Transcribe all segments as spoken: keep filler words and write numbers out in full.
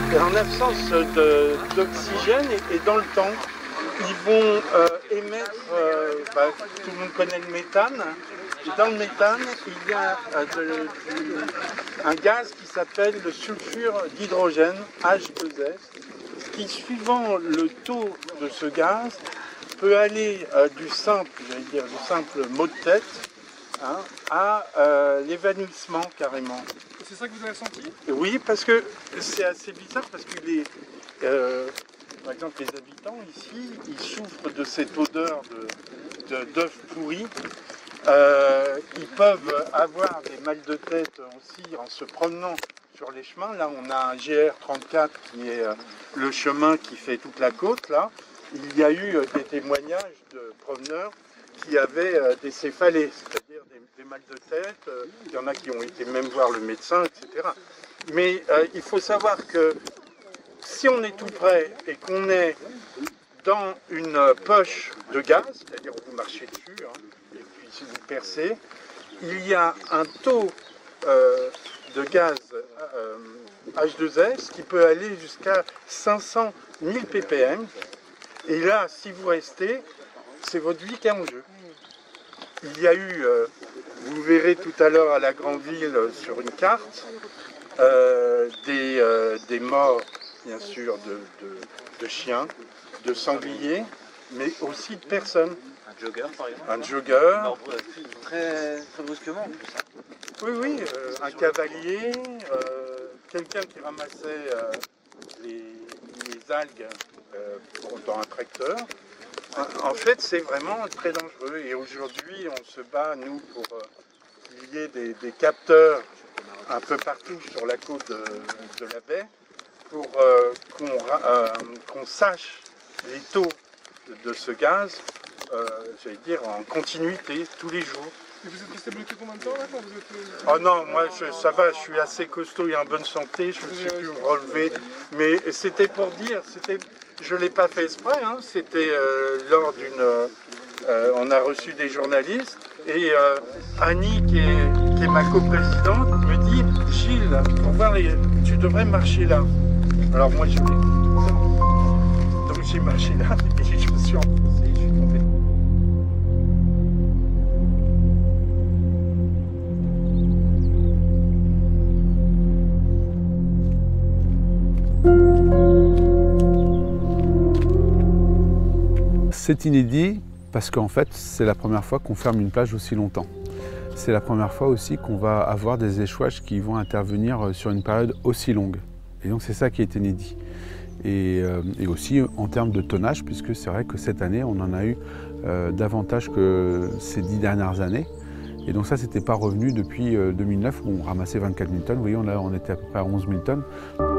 Et en absence d'oxygène et, et dans le temps, ils vont euh, émettre, euh, bah, tout le monde connaît le méthane, et dans le méthane, il y a euh, de, de, un gaz qui s'appelle le sulfure d'hydrogène, H deux S, qui, suivant le taux de ce gaz, peut aller euh, du simple, j'allais dire, du simple mot de tête, hein, à euh, l'évanouissement carrément. C'est ça que vous avez senti? Oui, parce que c'est assez bizarre, parce que les, euh, par exemple les habitants ici, ils souffrent de cette odeur de, de, d'œufs pourris. Euh, ils peuvent avoir des mal de tête aussi en se promenant sur les chemins. Là, on a un G R trente-quatre qui est euh, le chemin qui fait toute la côte. Là, il y a eu euh, des témoignages de promeneurs qui avaient euh, des céphalées, c'est-à-dire des, des mal de tête. Euh, il y en a qui ont été même voir le médecin, et cetera. Mais euh, il faut savoir que si on est tout près et qu'on est dans une poche de gaz, c'est-à-dire vous marchez dessus, hein, et puis si vous percez, il y a un taux euh, de gaz euh, H deux S qui peut aller jusqu'à cinq cent mille ppm. Et là, si vous restez, c'est votre vie qui est en jeu. Il y a eu, euh, vous verrez tout à l'heure à la grande ville sur une carte, euh, des, euh, des morts, bien sûr, de, de, de chiens, de sangliers, mais aussi de personnes. Un jogger, par exemple. Un jogger. Alors, très, très brusquement, en plus. Oui, oui, euh, un cavalier, euh, quelqu'un qui ramassait euh, les, les algues euh, pour, dans un tracteur. En fait, c'est vraiment très dangereux. Et aujourd'hui, on se bat, nous, pour euh, qu'il y ait des, des capteurs un peu partout sur la côte de, de la baie pour euh, qu'on euh, qu'on sache les taux de, de ce gaz, euh, j'allais dire, en continuité, tous les jours. Et vous êtes resté bloqué combien de temps là quand vous êtes... Oh non, moi je, ça va, je suis assez costaud et en bonne santé, je me suis pu me relever. Mais c'était pour dire, c'était, je ne l'ai pas fait exprès, hein, c'était euh, lors d'une... Euh, on a reçu des journalistes et euh, Annie, qui est, qui est ma coprésidente, me dit « Gilles, pour voir les, tu devrais marcher là ». Alors moi je l'ai. Donc j'ai marché là et je me suis enfoncé, je suis tombé. C'est inédit parce qu'en fait, c'est la première fois qu'on ferme une plage aussi longtemps. C'est la première fois aussi qu'on va avoir des échouages qui vont intervenir sur une période aussi longue. Et donc c'est ça qui est inédit. Et, euh, et aussi en termes de tonnage, puisque c'est vrai que cette année, on en a eu euh, davantage que ces dix dernières années. Et donc ça, c'était pas revenu depuis euh, deux mille neuf, où on ramassait vingt-quatre mille tonnes. Vous voyez, on, a, on était à peu près à onze mille tonnes.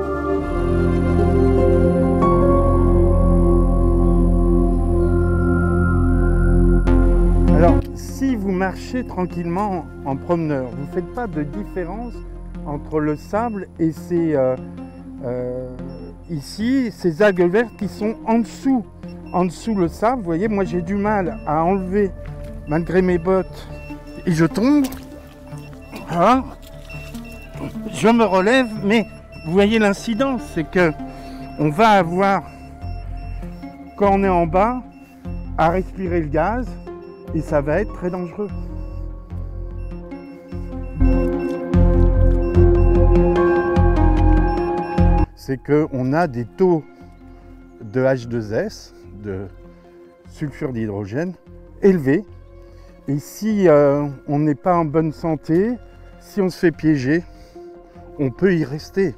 Alors, si vous marchez tranquillement en promeneur, vous ne faites pas de différence entre le sable et ces, euh, euh, ici, ces algues vertes qui sont en dessous, en dessous le sable. Vous voyez, moi j'ai du mal à enlever, malgré mes bottes, et je tombe. Voilà. Je me relève, mais vous voyez l'incidence, c'est que on va avoir, quand on est en bas, à respirer le gaz. Et ça va être très dangereux. C'est qu'on a des taux de H deux S, de sulfure d'hydrogène, élevés. Et si euh, on n'est pas en bonne santé, si on se fait piéger, on peut y rester.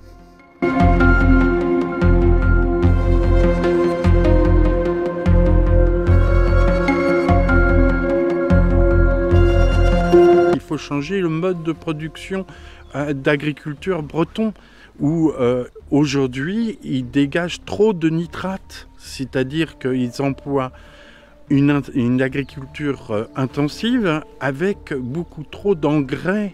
Il faut changer le mode de production euh, d'agriculture breton où euh, aujourd'hui ils dégagent trop de nitrates, c'est-à-dire qu'ils emploient une, une agriculture euh, intensive avec beaucoup trop d'engrais.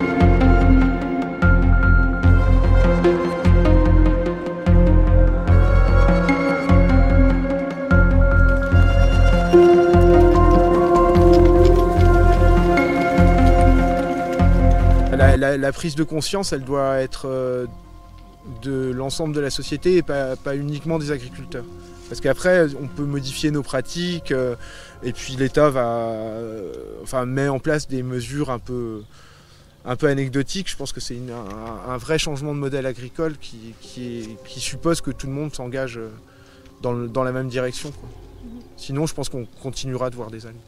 La, la, la prise de conscience, elle doit être euh, de l'ensemble de la société et pas, pas uniquement des agriculteurs. Parce qu'après, on peut modifier nos pratiques euh, et puis l'État va, euh, enfin, met en place des mesures un peu, un peu anecdotiques. Je pense que c'est un, un vrai changement de modèle agricole qui, qui, est, qui suppose que tout le monde s'engage dans, le, dans la même direction, quoi. Sinon, je pense qu'on continuera de voir des algues.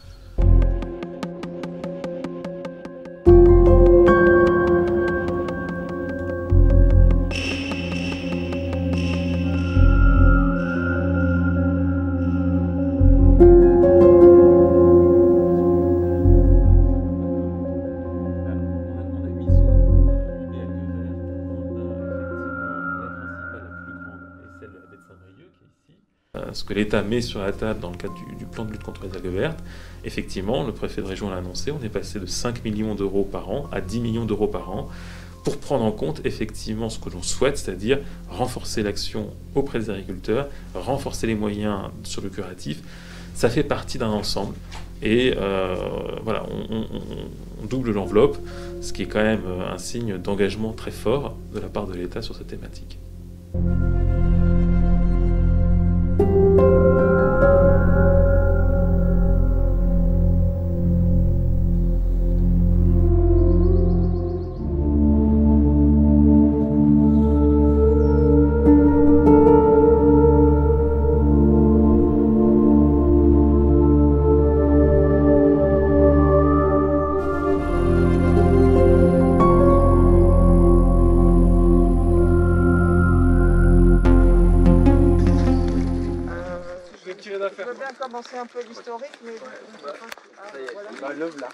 Ce que l'État met sur la table dans le cadre du, du plan de lutte contre les algues vertes, effectivement, le préfet de région l'a annoncé, on est passé de cinq millions d'euros par an à dix millions d'euros par an pour prendre en compte effectivement ce que l'on souhaite, c'est-à-dire renforcer l'action auprès des agriculteurs, renforcer les moyens sur le curatif. Ça fait partie d'un ensemble et euh, voilà, on, on, on double l'enveloppe, ce qui est quand même un signe d'engagement très fort de la part de l'État sur cette thématique. Je veux bien commencer un peu l'historique, mais... Bah, ah, ça y est, voilà. bah, l'œuvre là.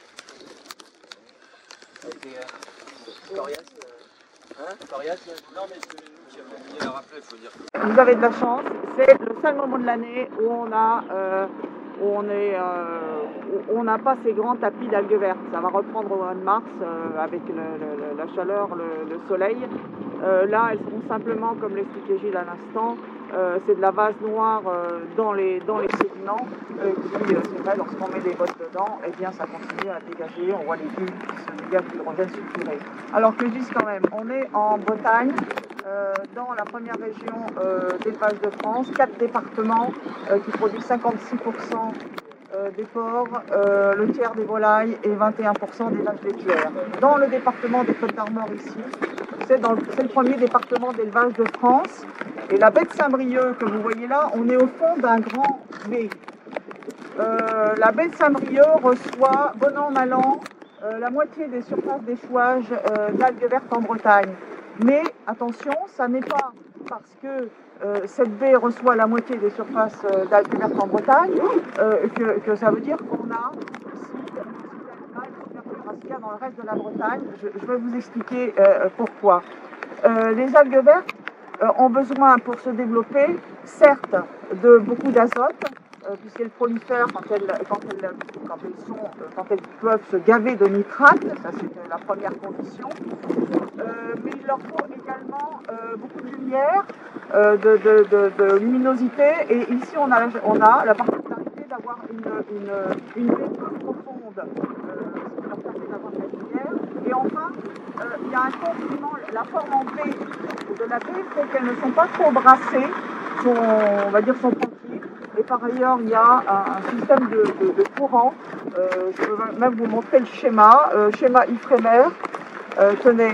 Ça a été euh, coriace. Euh, hein Coriace, là. Non, mais c'est nous qui avons oublié de la rappeler, il faut dire. Vous avez de la chance, c'est le seul moment de l'année où on a, euh, où on est, euh, où on n'a pas ces grands tapis d'algues vertes. Ça va reprendre au mois de mars euh, avec le, le, la chaleur, le, le soleil. Euh, là, elles seront simplement, comme l'expliquait Gilles à l'instant, euh, c'est de la vase noire euh, dans les dans les sédiments euh, qui, euh, c'est vrai, lorsqu'on met des bottes dedans, eh bien, ça continue à dégager. On voit les bulles qui se dégagent d'hydrogène sulfuré. Alors que je dis quand même, on est en Bretagne. Euh, dans la première région euh, d'élevage de France, quatre départements euh, qui produisent cinquante-six pour cent euh, des porcs, euh, le tiers des volailles et vingt et un pour cent des vaches laitières. Dans le département des Côtes-d'Armor ici, c'est le premier département d'élevage de France. Et la baie de Saint-Brieuc que vous voyez là, on est au fond d'un grand V. Euh, la baie de Saint-Brieuc reçoit, bon an, mal an, euh, la moitié des surfaces d'échouage euh, d'algues vertes en Bretagne. Mais attention, ça n'est pas parce que euh, cette baie reçoit la moitié des surfaces euh, d'algues vertes en Bretagne euh, que, que ça veut dire qu'on a aussi une couverture à ce qu'il y a dans le reste de la Bretagne. Je, je vais vous expliquer euh, pourquoi. Euh, les algues vertes euh, ont besoin pour se développer, certes, de beaucoup d'azote, euh, puisqu'elles prolifèrent quand elles, quand, elles, quand, elles sont, euh, quand elles peuvent se gaver de nitrate, ça c'est la première condition. Euh, mais il leur faut également euh, beaucoup de lumière, euh, de, de, de, de luminosité, et ici on a, on a la particularité d'avoir une, une, une baie peu profonde, euh, ce qui leur permet d'avoir de la lumière. Et enfin, euh, il y a un confinement, la forme en V de la baie fait qu'elles ne sont pas trop brassées, sont, on va dire sont tranquilles. Et par ailleurs, il y a un, un système de, de, de courant. Euh, je peux même vous montrer le schéma, euh, schéma Ifremer. Euh, tenez,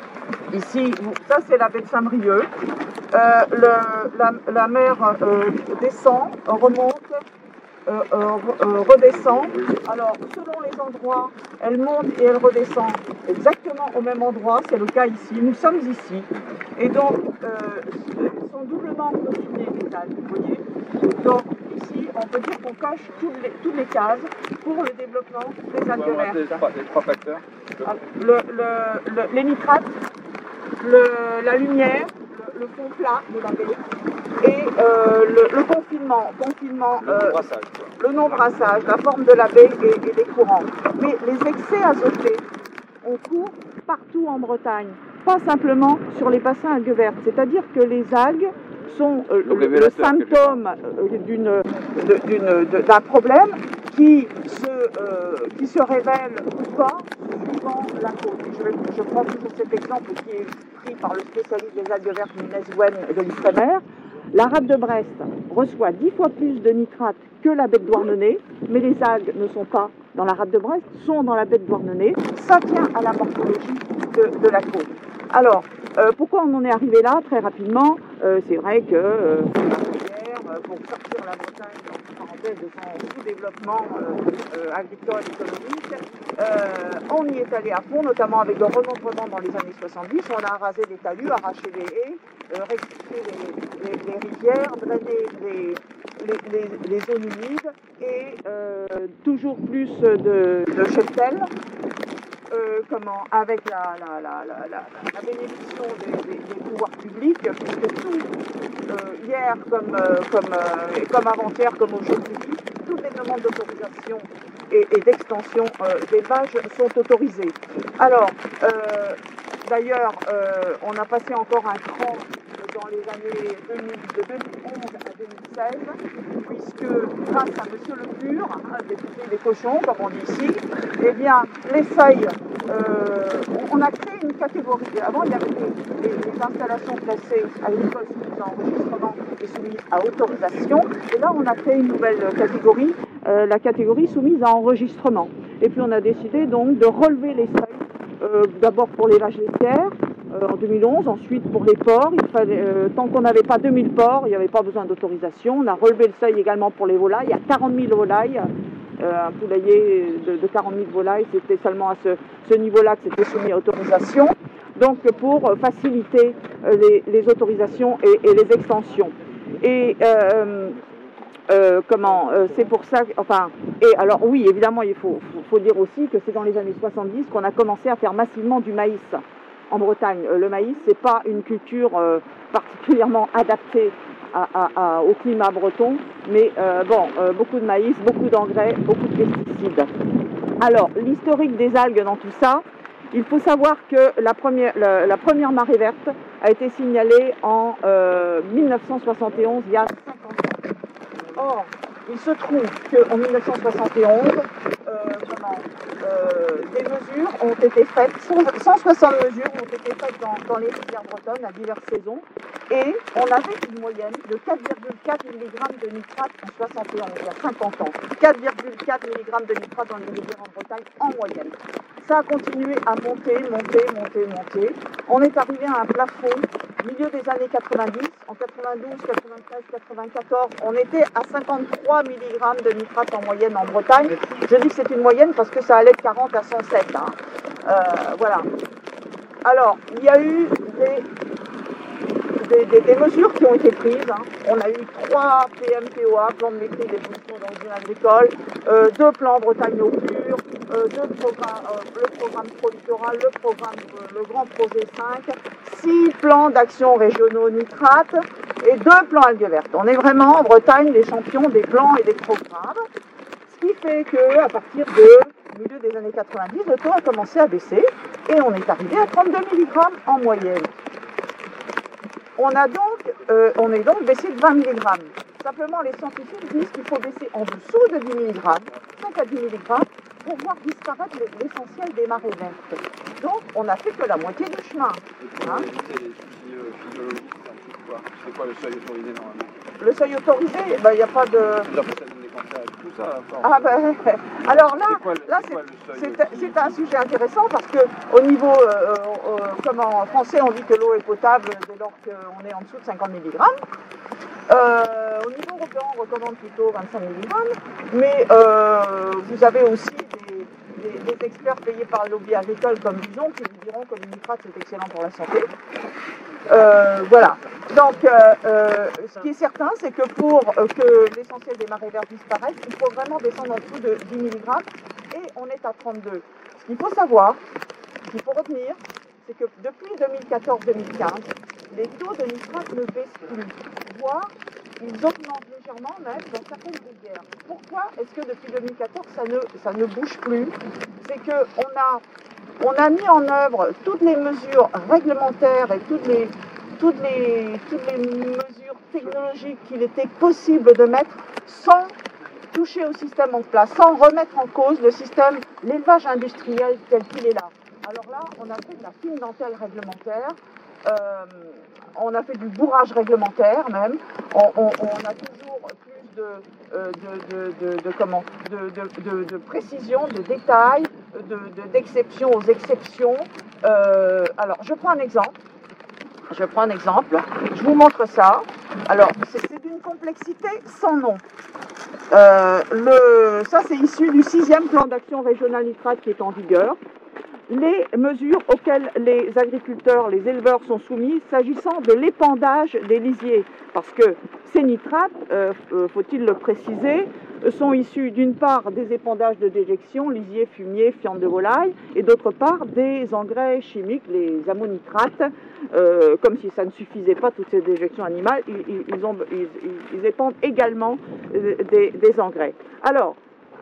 ici, ça c'est la baie de Saint-Brieuc. Euh, le, la, la mer euh, descend, remonte, euh, euh, redescend. Alors, selon les endroits, elle monte et elle redescend exactement au même endroit. C'est le cas ici. Nous sommes ici. Et donc, euh, sont doublement confinés les algues, vous voyez. Donc, ici, on peut dire qu'on coche toutes les, toutes les cases pour le développement des algues vertes. Les trois, les trois facteurs. Le, le, le, les nitrates, le, la lumière, le, le fond plat de la baie et euh, le, le confinement, confinement Le euh, non-brassage. le non-brassage, la forme de la baie et, et les courants. Mais les excès azotés, on court partout en Bretagne, pas simplement sur les bassins algues vertes. C'est-à-dire que les algues sont euh, le, le symptôme euh, d'une, de, d'une, de, d'un problème qui se, euh, qui se révèle ou pas suivant la côte. Je, vais, je prends toujours cet exemple qui est pris par le spécialiste des algues vertes Inès Wen de l'Ifremer. La rade de Brest reçoit dix fois plus de nitrates que la baie de Douarnenez, mais les algues ne sont pas dans la rade de Brest, sont dans la baie de Douarnenez. Ça tient à la morphologie de, de la côte. Alors, euh, pourquoi on en est arrivé là très rapidement? euh, C'est vrai que euh, pour sortir la Bretagne, en parenthèse, de son sous-développement euh, euh, agricole économique, euh, on y est allé à fond, notamment avec le remontement dans les années soixante-dix. On a rasé les talus, arraché les haies, euh, rectifié les, les, les rivières, drainé les, les, les, les zones humides et euh, toujours plus de, de cheptels. Euh, comment, avec la, la, la, la, la, la bénédiction des, des, des pouvoirs publics, puisque tout, euh, hier comme, euh, comme, euh, comme avant-hier, comme aujourd'hui, toutes les demandes d'autorisation et, et d'extension euh, d'élevage sont autorisées. Alors, euh, d'ailleurs, euh, on a passé encore un cran dans les années deux mille, de deux mille onze à deux mille seize, puisque grâce à Monsieur Le Pur, hein, député des cochons, comme on dit ici, eh bien, les seuils, euh, on a créé une catégorie. Avant, il y avait des, des, des installations classées agricoles soumises à enregistrement et soumises à autorisation, et là, on a créé une nouvelle catégorie, euh, la catégorie soumise à enregistrement. Et puis, on a décidé donc de relever les seuils, euh, d'abord pour les vaches laitières, Euh, en deux mille onze, ensuite pour les porcs, il fallait, euh, tant qu'on n'avait pas deux mille porcs, il n'y avait pas besoin d'autorisation. On a relevé le seuil également pour les volailles. Il y a quarante mille volailles, euh, un poulailler de, de quarante mille volailles, c'était seulement à ce, ce niveau-là que c'était soumis à autorisation. Donc pour faciliter euh, les, les autorisations et, et les extensions. Et euh, euh, comment, euh, c'est pour ça, que, enfin, et alors oui, évidemment, il faut, faut, faut dire aussi que c'est dans les années soixante-dix qu'on a commencé à faire massivement du maïs. En Bretagne, le maïs, c'est pas une culture euh, particulièrement adaptée à, à, à, au climat breton, mais euh, bon, euh, beaucoup de maïs, beaucoup d'engrais, beaucoup de pesticides. Alors, l'historique des algues dans tout ça, il faut savoir que la première, la, la première marée verte a été signalée en euh, mille neuf cent soixante et onze, il y a cinquante ans. Or, il se trouve qu'en mille neuf cent soixante et onze, euh, comment, euh, des mesures ont été faites, cent soixante mesures ont été faites dans, dans les rivières bretonnes à diverses saisons, et on avait une moyenne de quatre virgule quatre milligrammes de nitrate en soixante et onze, il y a cinquante ans. quatre virgule quatre milligrammes de nitrate dans les rivières en Bretagne en moyenne. Ça a continué à monter, monter, monter, monter. On est arrivé à un plafond milieu des années quatre-vingt-dix, en quatre-vingt-douze, quatre-vingt-treize, quatre-vingt-quatorze, on était à cinquante-trois milligrammes de nitrate en moyenne en Bretagne. Je dis que c'est une moyenne parce que ça allait de quarante à cent sept. Hein. Euh, voilà. Alors, il y a eu des, des, des, des mesures qui ont été prises. Hein. On a eu trois P M P O A, plan de maîtrise des pollutions d'origine agricole, euh, deux plans Bretagne au pur, euh, deux programmes, euh, le programme Pro-Littoral, le programme, euh, le grand projet cinq, six plans d'action régionaux nitrates et deux plans algues vertes. On est vraiment en Bretagne les champions des plans et des programmes, ce qui fait qu'à partir de milieu des années quatre-vingt-dix, le taux a commencé à baisser et on est arrivé à trente-deux milligrammes en moyenne. On, a donc, euh, on est donc baissé de vingt milligrammes. Simplement, les scientifiques disent qu'il faut baisser en dessous de dix milligrammes, cinq à dix milligrammes, pour voir disparaître l'essentiel des marées vertes. Donc, on n'a fait que la moitié du chemin. Hein. C'est quoi le seuil autorisé normalement? Le seuil autorisé, il ben, n'y a pas de... Tout ça, ah ben, alors là, quoi, là c'est un sujet intéressant parce que au niveau euh, euh, comment, français, on dit que l'eau est potable dès lors qu'on est en dessous de cinquante milligrammes. Euh, au niveau européen, on recommande plutôt vingt-cinq milligrammes, mais euh, vous avez aussi des, des, des experts payés par le lobby agricole comme Bison qui vous diront que le nitrate c'est excellent pour la santé. Euh, voilà. Donc, euh, euh, ce qui est certain, c'est que pour euh, que l'essentiel des marées vertes disparaissent, il faut vraiment descendre en dessous de dix milligrammes et on est à trente-deux. Ce qu'il faut savoir, ce qu'il faut retenir, c'est que depuis deux mille quatorze deux mille quinze, les taux de nitrate ne baissent plus, voire ils augmentent légèrement même dans certaines rivières. Pourquoi est-ce que depuis deux mille quatorze ça ne, ça ne bouge plus? C'est qu'on a, on a mis en œuvre toutes les mesures réglementaires et toutes les, toutes les, toutes les mesures technologiques qu'il était possible de mettre sans toucher au système en place, sans remettre en cause le système, l'élevage industriel tel qu'il est là. Alors là, on a fait de la fine dentelle réglementaire, euh, on a fait du bourrage réglementaire même, on, on, on a toujours plus de, euh, de, de, de, de, comment, de, de, de, de précision, de détails, de, de, d'exception aux exceptions. Euh, alors, je prends un exemple. Je prends un exemple. Je vous montre ça. Alors, c'est, c'est d'une complexité sans nom. Euh, le, ça, c'est issu du sixième plan d'action régional nitrate qui est en vigueur. Les mesures auxquelles les agriculteurs, les éleveurs sont soumis s'agissant de l'épandage des lisiers. Parce que ces nitrates, euh, faut-il le préciser, sont issus d'une part des épandages de déjection, lisier, fumier, fiente de volaille, et d'autre part des engrais chimiques, les ammonitrates. Euh, comme si ça ne suffisait pas, toutes ces déjections animales, ils, ils, ont, ils, ils épandent également des, des engrais. Alors,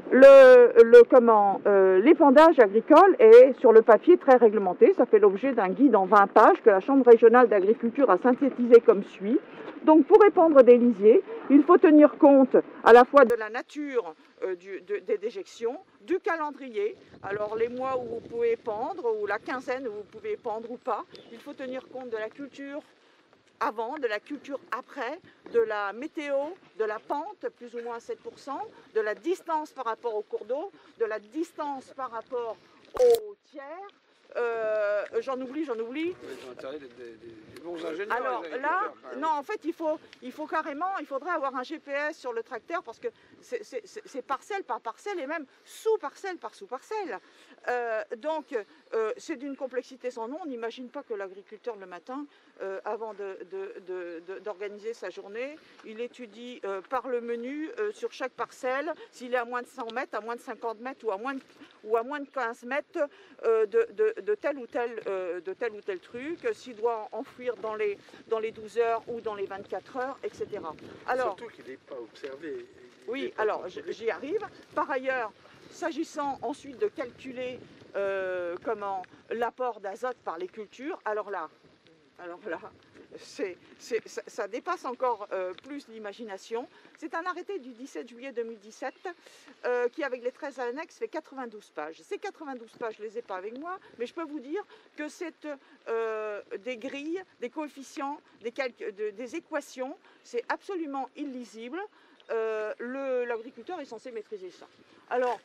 Le, le, comment, euh, l'épandage agricole est sur le papier très réglementé. Ça fait l'objet d'un guide en vingt pages que la Chambre régionale d'agriculture a synthétisé comme suit. Donc pour épandre des lisiers, il faut tenir compte à la fois de la nature euh, du, de, des déjections, du calendrier, alors les mois où vous pouvez épandre, ou la quinzaine où vous pouvez épandre ou pas. Il faut tenir compte de la culture avant, de la culture après, de la météo, de la pente, plus ou moins à sept pour cent, de la distance par rapport au cours d'eau, de la distance par rapport aux tiers. Euh, j'en oublie, j'en oublie. Ils ont intérêt d'être des, des, des bons ingénieurs. Alors là, non, en fait, il faut, il faut carrément, il faudrait avoir un G P S sur le tracteur parce que c'est, c'est, c'est parcelle par parcelle et même sous-parcelle par sous-parcelle. Euh, donc, euh, c'est d'une complexité sans nom. On n'imagine pas que l'agriculteur, le matin, euh, avant de, de, de, de, d'organiser sa journée, il étudie euh, par le menu euh, sur chaque parcelle, s'il est à moins de cent mètres, à moins de cinquante mètres ou à moins de, ou à moins de quinze mètres euh, de, de, de, tel ou tel, euh, de tel ou tel truc, s'il doit enfouir dans les, dans les douze heures ou dans les vingt-quatre heures, et cetera. Alors, surtout qu'il n'est pas observé. Oui, alors j'y arrive. Par ailleurs, s'agissant ensuite de calculer euh, comment l'apport d'azote par les cultures, alors là, alors là, c'est, c'est, ça, ça dépasse encore euh, plus l'imagination. C'est un arrêté du dix-sept juillet deux mille dix-sept euh, qui, avec les treize annexes, fait quatre-vingt-douze pages. Ces quatre-vingt-douze pages, je ne les ai pas avec moi, mais je peux vous dire que c'est euh, des grilles, des coefficients, des, calc- de, des équations. C'est absolument illisible. Euh, le, l'agriculteur est censé maîtriser ça. Alors,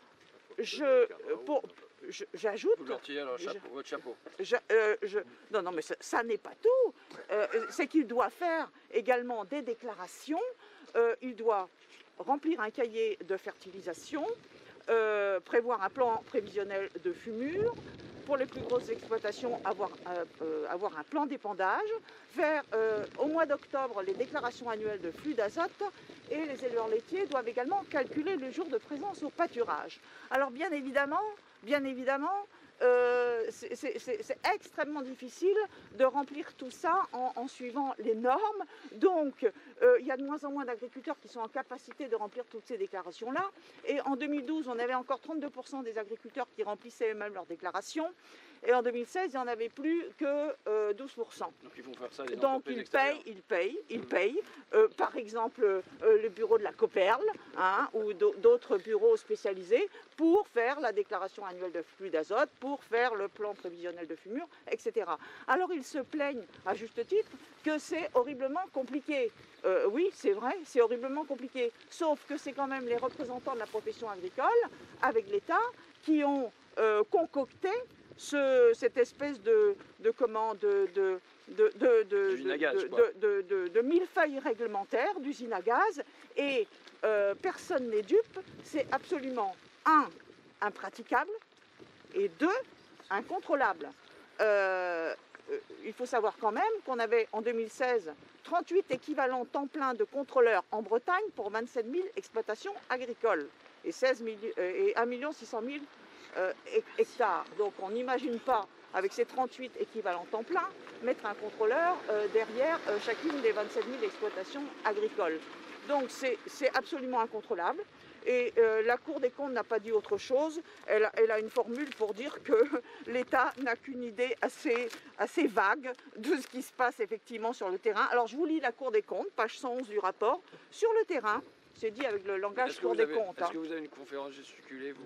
je, pour, je, j'ajoute... Vous leur tirez leur chapeau, je, votre chapeau. Je, euh, je, non, non, mais ça, ça n'est pas tout. Euh, c'est qu'il doit faire également des déclarations. Euh, il doit remplir un cahier de fertilisation, euh, prévoir un plan prévisionnel de fumure. Pour les plus grosses exploitations, avoir, euh, euh, avoir un plan d'épandage, faire euh, au mois d'octobre les déclarations annuelles de flux d'azote, et les éleveurs laitiers doivent également calculer le jour de présence au pâturage. Alors bien évidemment, bien évidemment, euh, c'est, c'est, c'est extrêmement difficile de remplir tout ça en, en suivant les normes. Donc euh, il y a de moins en moins d'agriculteurs qui sont en capacité de remplir toutes ces déclarations-là. Et en deux mille douze, on avait encore trente-deux pour cent des agriculteurs qui remplissaient eux-mêmes leurs déclarations. Et en deux mille seize, il n'y en avait plus que euh, douze pour cent. Donc ils vont faire ça. Les Donc ils payent, ils payent, ils payent. Euh, par exemple, euh, le bureau de la Coperle, hein, ou d'autres bureaux spécialisés pour faire la déclaration annuelle de flux d'azote, pour faire le plan prévisionnel de fumure, et cetera. Alors ils se plaignent, à juste titre, que c'est horriblement compliqué. Euh, oui, c'est vrai, c'est horriblement compliqué. Sauf que c'est quand même les représentants de la profession agricole, avec l'État, qui ont euh, concocté Ce, cette espèce de, de comment de, de, de, de, de, d'usine à gaz, de, de, de, de, de millefeuilles réglementaires d'usine à gaz et euh, personne n'est dupe. C'est absolument un, impraticable et deux, incontrôlable. Euh, il faut savoir quand même qu'on avait en deux mille seize trente-huit équivalents temps plein de contrôleurs en Bretagne pour vingt-sept mille exploitations agricoles et, seize mille, et un million six cent mille Euh, hectares. Donc on n'imagine pas, avec ces trente-huit équivalents temps plein, mettre un contrôleur euh, derrière euh, chacune des vingt-sept mille exploitations agricoles. Donc c'est absolument incontrôlable. Et euh, la Cour des comptes n'a pas dit autre chose. Elle, elle a une formule pour dire que l'État n'a qu'une idée assez, assez vague de ce qui se passe effectivement sur le terrain. Alors je vous lis la Cour des comptes, page cent onze du rapport. Sur le terrain, c'est dit avec le langage Est-ce que, Cour vous des avez- comptes. est-ce hein. que vous avez une conférence gesticulée vous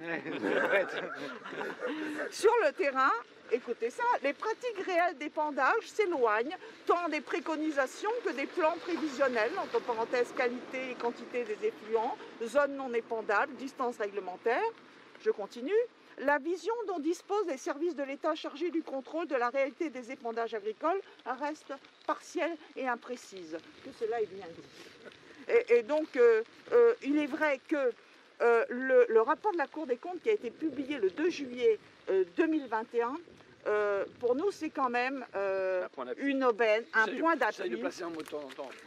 Sur le terrain, écoutez ça, les pratiques réelles d'épandage s'éloignent tant des préconisations que des plans prévisionnels, entre parenthèses qualité et quantité des effluents, zones non épandables, distance réglementaire. Je continue. La vision dont disposent les services de l'État chargés du contrôle de la réalité des épandages agricoles reste partielle et imprécise. Que cela est bien dit. Et, et donc, euh, euh, il est vrai que euh, le, le rapport de la Cour des comptes qui a été publié le deux juillet euh, deux mille vingt et un, euh, pour nous, c'est quand même euh, Un point d'appui. une aubaine, un J'essaie de- point J'essaie de d'appui. placer un mot de temps en temps.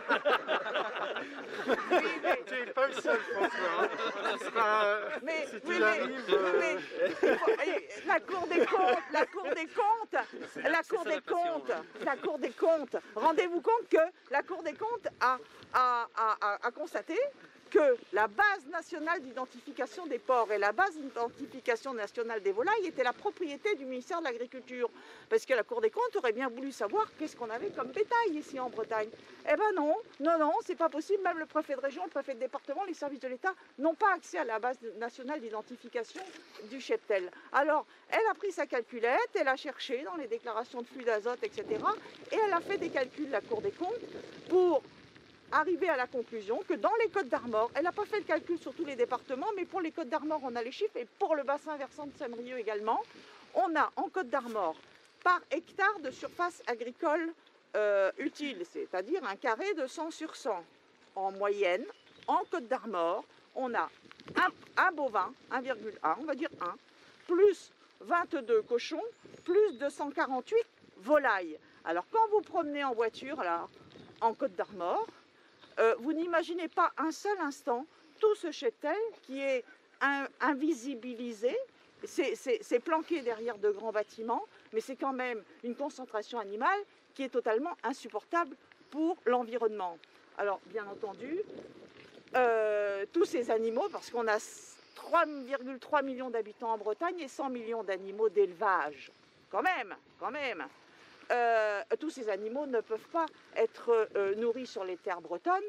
Oui, mais- Tu n'es pas le seul, François. hein. Ce sera, euh, Mais, si tu oui, mais- l'arrives, euh, mais il faut- et la Cour des comptes, la Cour des comptes, la Cour des comptes, la Cour des comptes. Rendez-vous compte que la Cour des comptes a, a, a, a- a constaté que la base nationale d'identification des porcs et la base d'identification nationale des volailles étaient la propriété du ministère de l'Agriculture. Parce que la Cour des comptes aurait bien voulu savoir qu'est-ce qu'on avait comme bétail ici en Bretagne. Eh ben non, non, non, c'est pas possible. Même le préfet de région, le préfet de département, les services de l'État n'ont pas accès à la base nationale d'identification du cheptel. Alors, elle a pris sa calculette, elle a cherché dans les déclarations de flux d'azote, et cetera. Et elle a fait des calculs, la Cour des comptes, pour arriver à la conclusion que dans les Côtes d'Armor, elle n'a pas fait le calcul sur tous les départements, mais pour les Côtes d'Armor, on a les chiffres, et pour le bassin versant de Saint-Brieuc également, on a en Côtes d'Armor, par hectare de surface agricole euh, utile, c'est-à-dire un carré de cent sur cent. En moyenne, en Côtes d'Armor, on a un, un bovin, un virgule un, on va dire un, plus vingt-deux cochons, plus deux cent quarante-huit volailles. Alors quand vous promenez en voiture, là, en Côtes d'Armor, Euh, vous n'imaginez pas un seul instant tout ce cheptel qui est in- invisibilisé, c'est, c'est- c'est planqué derrière de grands bâtiments, mais c'est quand même une concentration animale qui est totalement insupportable pour l'environnement. Alors, bien entendu, euh, tous ces animaux, parce qu'on a trois virgule trois millions d'habitants en Bretagne et cent millions d'animaux d'élevage, quand même, quand même. Euh, tous ces animaux ne peuvent pas être euh, nourris sur les terres bretonnes.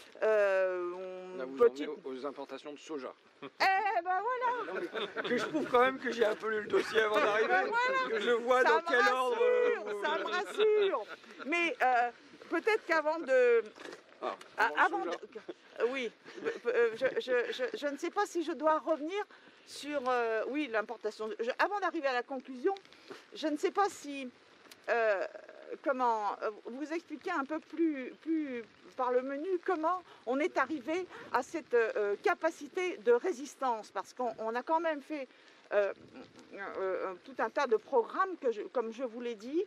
Euh, on- Là, vous petite- en venez aux, aux importations de soja. Eh ben voilà, Que je prouve quand même que j'ai un peu lu le dossier avant d'arriver. Ben voilà. Que je vois ça dans me quel ordre. rassure, euh, ça me rassure. Mais euh, peut-être qu'avant de... Ah, Ah, avant avant le de- soja. euh, oui, euh, je, je- je- je ne sais pas si je dois revenir sur euh, oui, l'importation. Je- Avant d'arriver à la conclusion, je ne sais pas si euh, comment euh, vous expliquer un peu plus, plus par le menu comment on est arrivé à cette euh, capacité de résistance, parce qu'on on a quand même fait euh, euh, tout un tas de programmes que, je, comme je vous l'ai dit.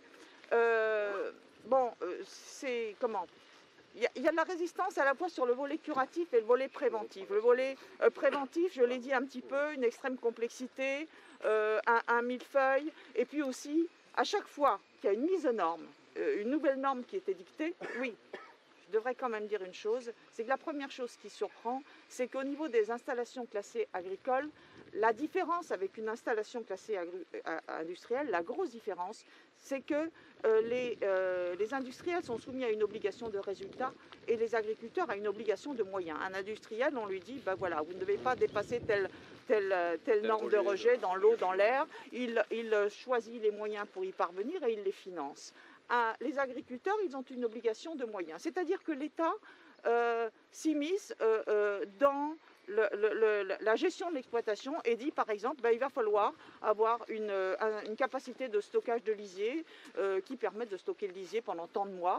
Euh, bon, euh, c'est comment il y, a, il y a de la résistance à la fois sur le volet curatif et le volet préventif. Le volet euh, préventif, je l'ai dit un petit peu, une extrême complexité, euh, un, un millefeuille, et puis aussi, à chaque fois qu'il y a une mise aux normes, euh, une nouvelle norme qui était dictée, oui, je devrais quand même dire une chose, c'est que la première chose qui surprend, c'est qu'au niveau des installations classées agricoles, la différence avec une installation classée agri- euh, industrielle, la grosse différence, c'est que euh, les, euh, les industriels sont soumis à une obligation de résultat et les agriculteurs à une obligation de moyens. Un industriel, on lui dit, ben voilà, vous ne devez pas dépasser telle, telle, euh, telle Tel norme de rejet, rejet dans l'eau, dans l'air. Il, il euh, choisit les moyens pour y parvenir et il les finance. Ah, les agriculteurs, ils ont une obligation de moyens. C'est-à-dire que l'État euh, s'immisce euh, euh, dans le- le- le- la gestion de l'exploitation et dit, par exemple, ben, il va falloir avoir une, euh, un- une capacité de stockage de lisier euh, qui permette de stocker le lisier pendant tant de mois.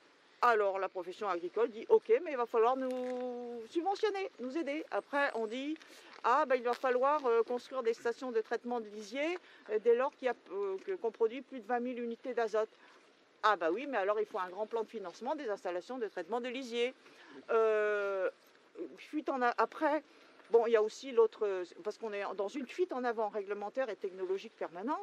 Alors la profession agricole dit, ok, mais il va falloir nous subventionner, nous aider. Après, on dit, ah, ben, il va falloir euh, construire des stations de traitement de lisier euh, dès lors qu'il y a, euh, que- qu'on produit plus de vingt mille unités d'azote. Ah bah oui, mais alors il faut un grand plan de financement des installations de traitement de lisier. Euh, fuite en a- après, bon, il y a aussi l'autre, parce qu'on est dans une fuite en avant réglementaire et technologique permanente.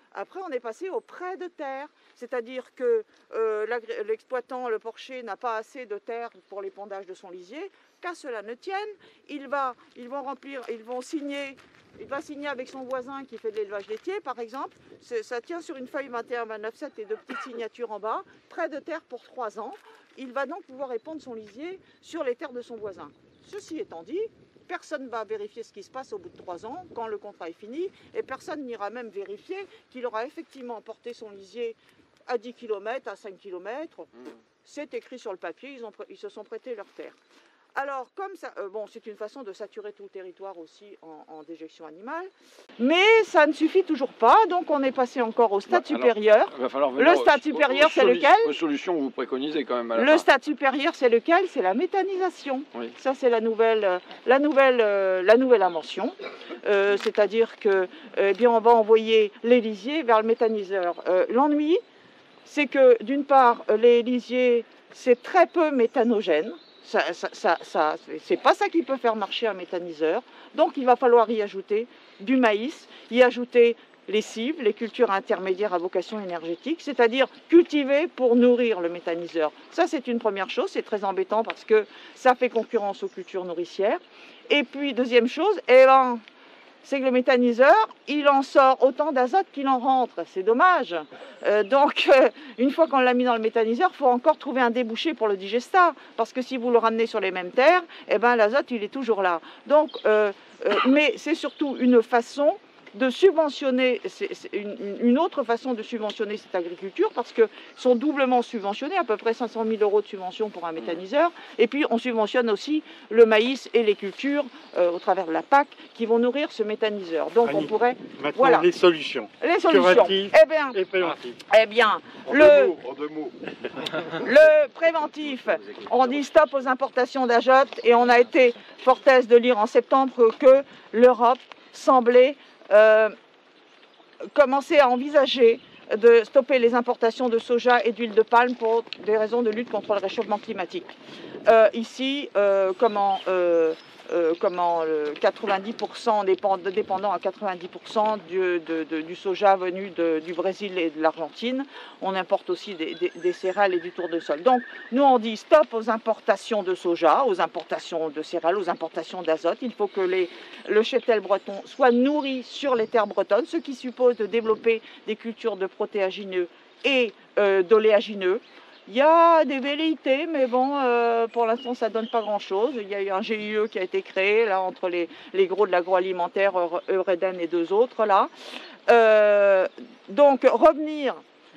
Après, on est passé au prêt de terre, c'est-à-dire que euh, l'exploitant, le porcher, n'a pas assez de terre pour l'épandage de son lisier. Qu'à cela ne tienne, il va, ils vont remplir, ils vont signer, il va signer avec son voisin qui fait de l'élevage laitier, par exemple. Ça tient sur une feuille vingt et un vingt-neuf sept et de petites signatures en bas, prêt de terre pour trois ans. Il va donc pouvoir épandre son lisier sur les terres de son voisin. Ceci étant dit, personne ne va vérifier ce qui se passe au bout de trois ans, quand le contrat est fini, et personne n'ira même vérifier qu'il aura effectivement porté son lisier à dix kilomètres, à cinq kilomètres. Mmh. C'est écrit sur le papier, ils, ont, ils se sont prêtés leur terre. Alors, comme ça, euh, bon, c'est une façon de saturer tout le territoire aussi en, en déjection animale, mais ça ne suffit toujours pas, donc on est passé encore au stade bah, supérieur. Il va falloir le stade aux, supérieur, c'est lequel? Aux solutions que vous préconisez quand même. À la le fin. Stade supérieur, c'est lequel? C'est la méthanisation. Oui. Ça, c'est la nouvelle, la nouvelle, euh, la nouvelle invention. Euh, C'est-à-dire que, eh bien, on va envoyer les lisiers vers le méthaniseur. Euh, L'ennui, c'est que d'une part, les lisiers, c'est très peu méthanogène. Ça, ça, ça, ça, c'est pas ça qui peut faire marcher un méthaniseur. Donc il va falloir y ajouter du maïs, y ajouter les cives, les cultures intermédiaires à vocation énergétique, c'est-à-dire cultiver pour nourrir le méthaniseur. Ça, c'est une première chose, c'est très embêtant parce que ça fait concurrence aux cultures nourricières. Et puis, deuxième chose, eh ben, c'est que le méthaniseur, il en sort autant d'azote qu'il en rentre. C'est dommage. Euh, donc, euh, une fois qu'on l'a mis dans le méthaniseur, il faut encore trouver un débouché pour le digestat. Parce que si vous le ramenez sur les mêmes terres, eh ben, l'azote, il est toujours là. Donc, euh, euh, mais c'est surtout une façon de subventionner, c'est une, une autre façon de subventionner cette agriculture parce qu'ils sont doublement subventionnés, à peu près cinq cent mille euros de subvention pour un méthaniseur. Et puis on subventionne aussi le maïs et les cultures euh, au travers de la P A C qui vont nourrir ce méthaniseur. Donc Annie, on pourrait... Maintenant voilà. les solutions. Les solutions. Curatives eh bien, et préventives. Eh bien, en le, deux mots, en deux mots. le préventif, on dit stop aux importations d'azote et on a été fort aise de lire en septembre que l'Europe semblait Euh, commencer à envisager de stopper les importations de soja et d'huile de palme pour des raisons de lutte contre le réchauffement climatique. Euh, ici, euh, comment, euh, euh, comment euh, quatre-vingt-dix pour cent dépend, dépendant à quatre-vingt-dix pour cent du, de, de, du soja venu de, du Brésil et de l'Argentine. On importe aussi des, des, des céréales et du tournesol. Donc, nous, on dit stop aux importations de soja, aux importations de céréales, aux importations d'azote. Il faut que les, le cheptel breton soit nourri sur les terres bretonnes, ce qui suppose de développer des cultures de protéagineux et euh, d'oléagineux. Il y a des velléités, mais bon, euh, pour l'instant, ça ne donne pas grand-chose. Il y a eu un G I E qui a été créé, là, entre les, les gros de l'agroalimentaire, Eureden et deux autres, là. Euh, donc, revenir,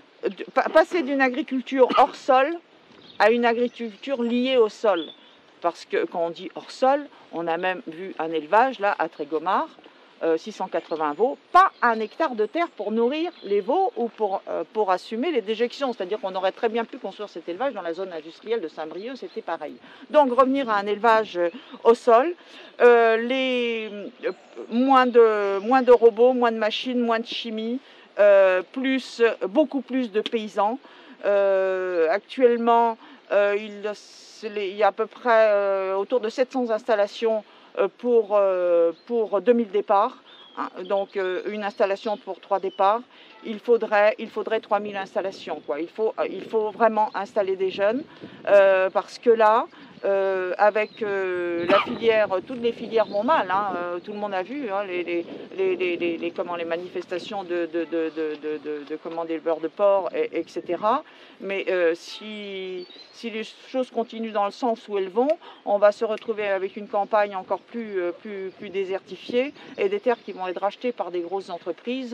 passer d'une agriculture hors sol à une agriculture liée au sol. Parce que quand on dit hors sol, on a même vu un élevage, là, à Trégomard, Euh, six cent quatre-vingts veaux, pas un hectare de terre pour nourrir les veaux ou pour, euh, pour assumer les déjections. C'est-à-dire qu'on aurait très bien pu construire cet élevage dans la zone industrielle de Saint-Brieuc, c'était pareil. Donc revenir à un élevage euh, au sol, euh, les, euh, moins, de, moins de robots, moins de machines, moins de chimie, euh, plus, beaucoup plus de paysans. Euh, actuellement, euh, il, il y a à peu près euh, autour de sept cents installations Pour, euh, pour deux mille départs, hein, donc euh, une installation pour trois départs, il faudrait, il faudrait trois mille installations. Quoi. Il, faut, il faut vraiment installer des jeunes euh, parce que là, euh, avec euh, la filière, toutes les filières vont mal, hein, euh, tout le monde a vu hein, les, les, les, les, les, les, comment, les manifestations de, de, de, de, de, de, de comment, d'éleveurs de porc, et, etc. Mais euh, si, si les choses continuent dans le sens où elles vont, on va se retrouver avec une campagne encore plus, plus, plus désertifiée et des terres qui vont être rachetées par des grosses entreprises.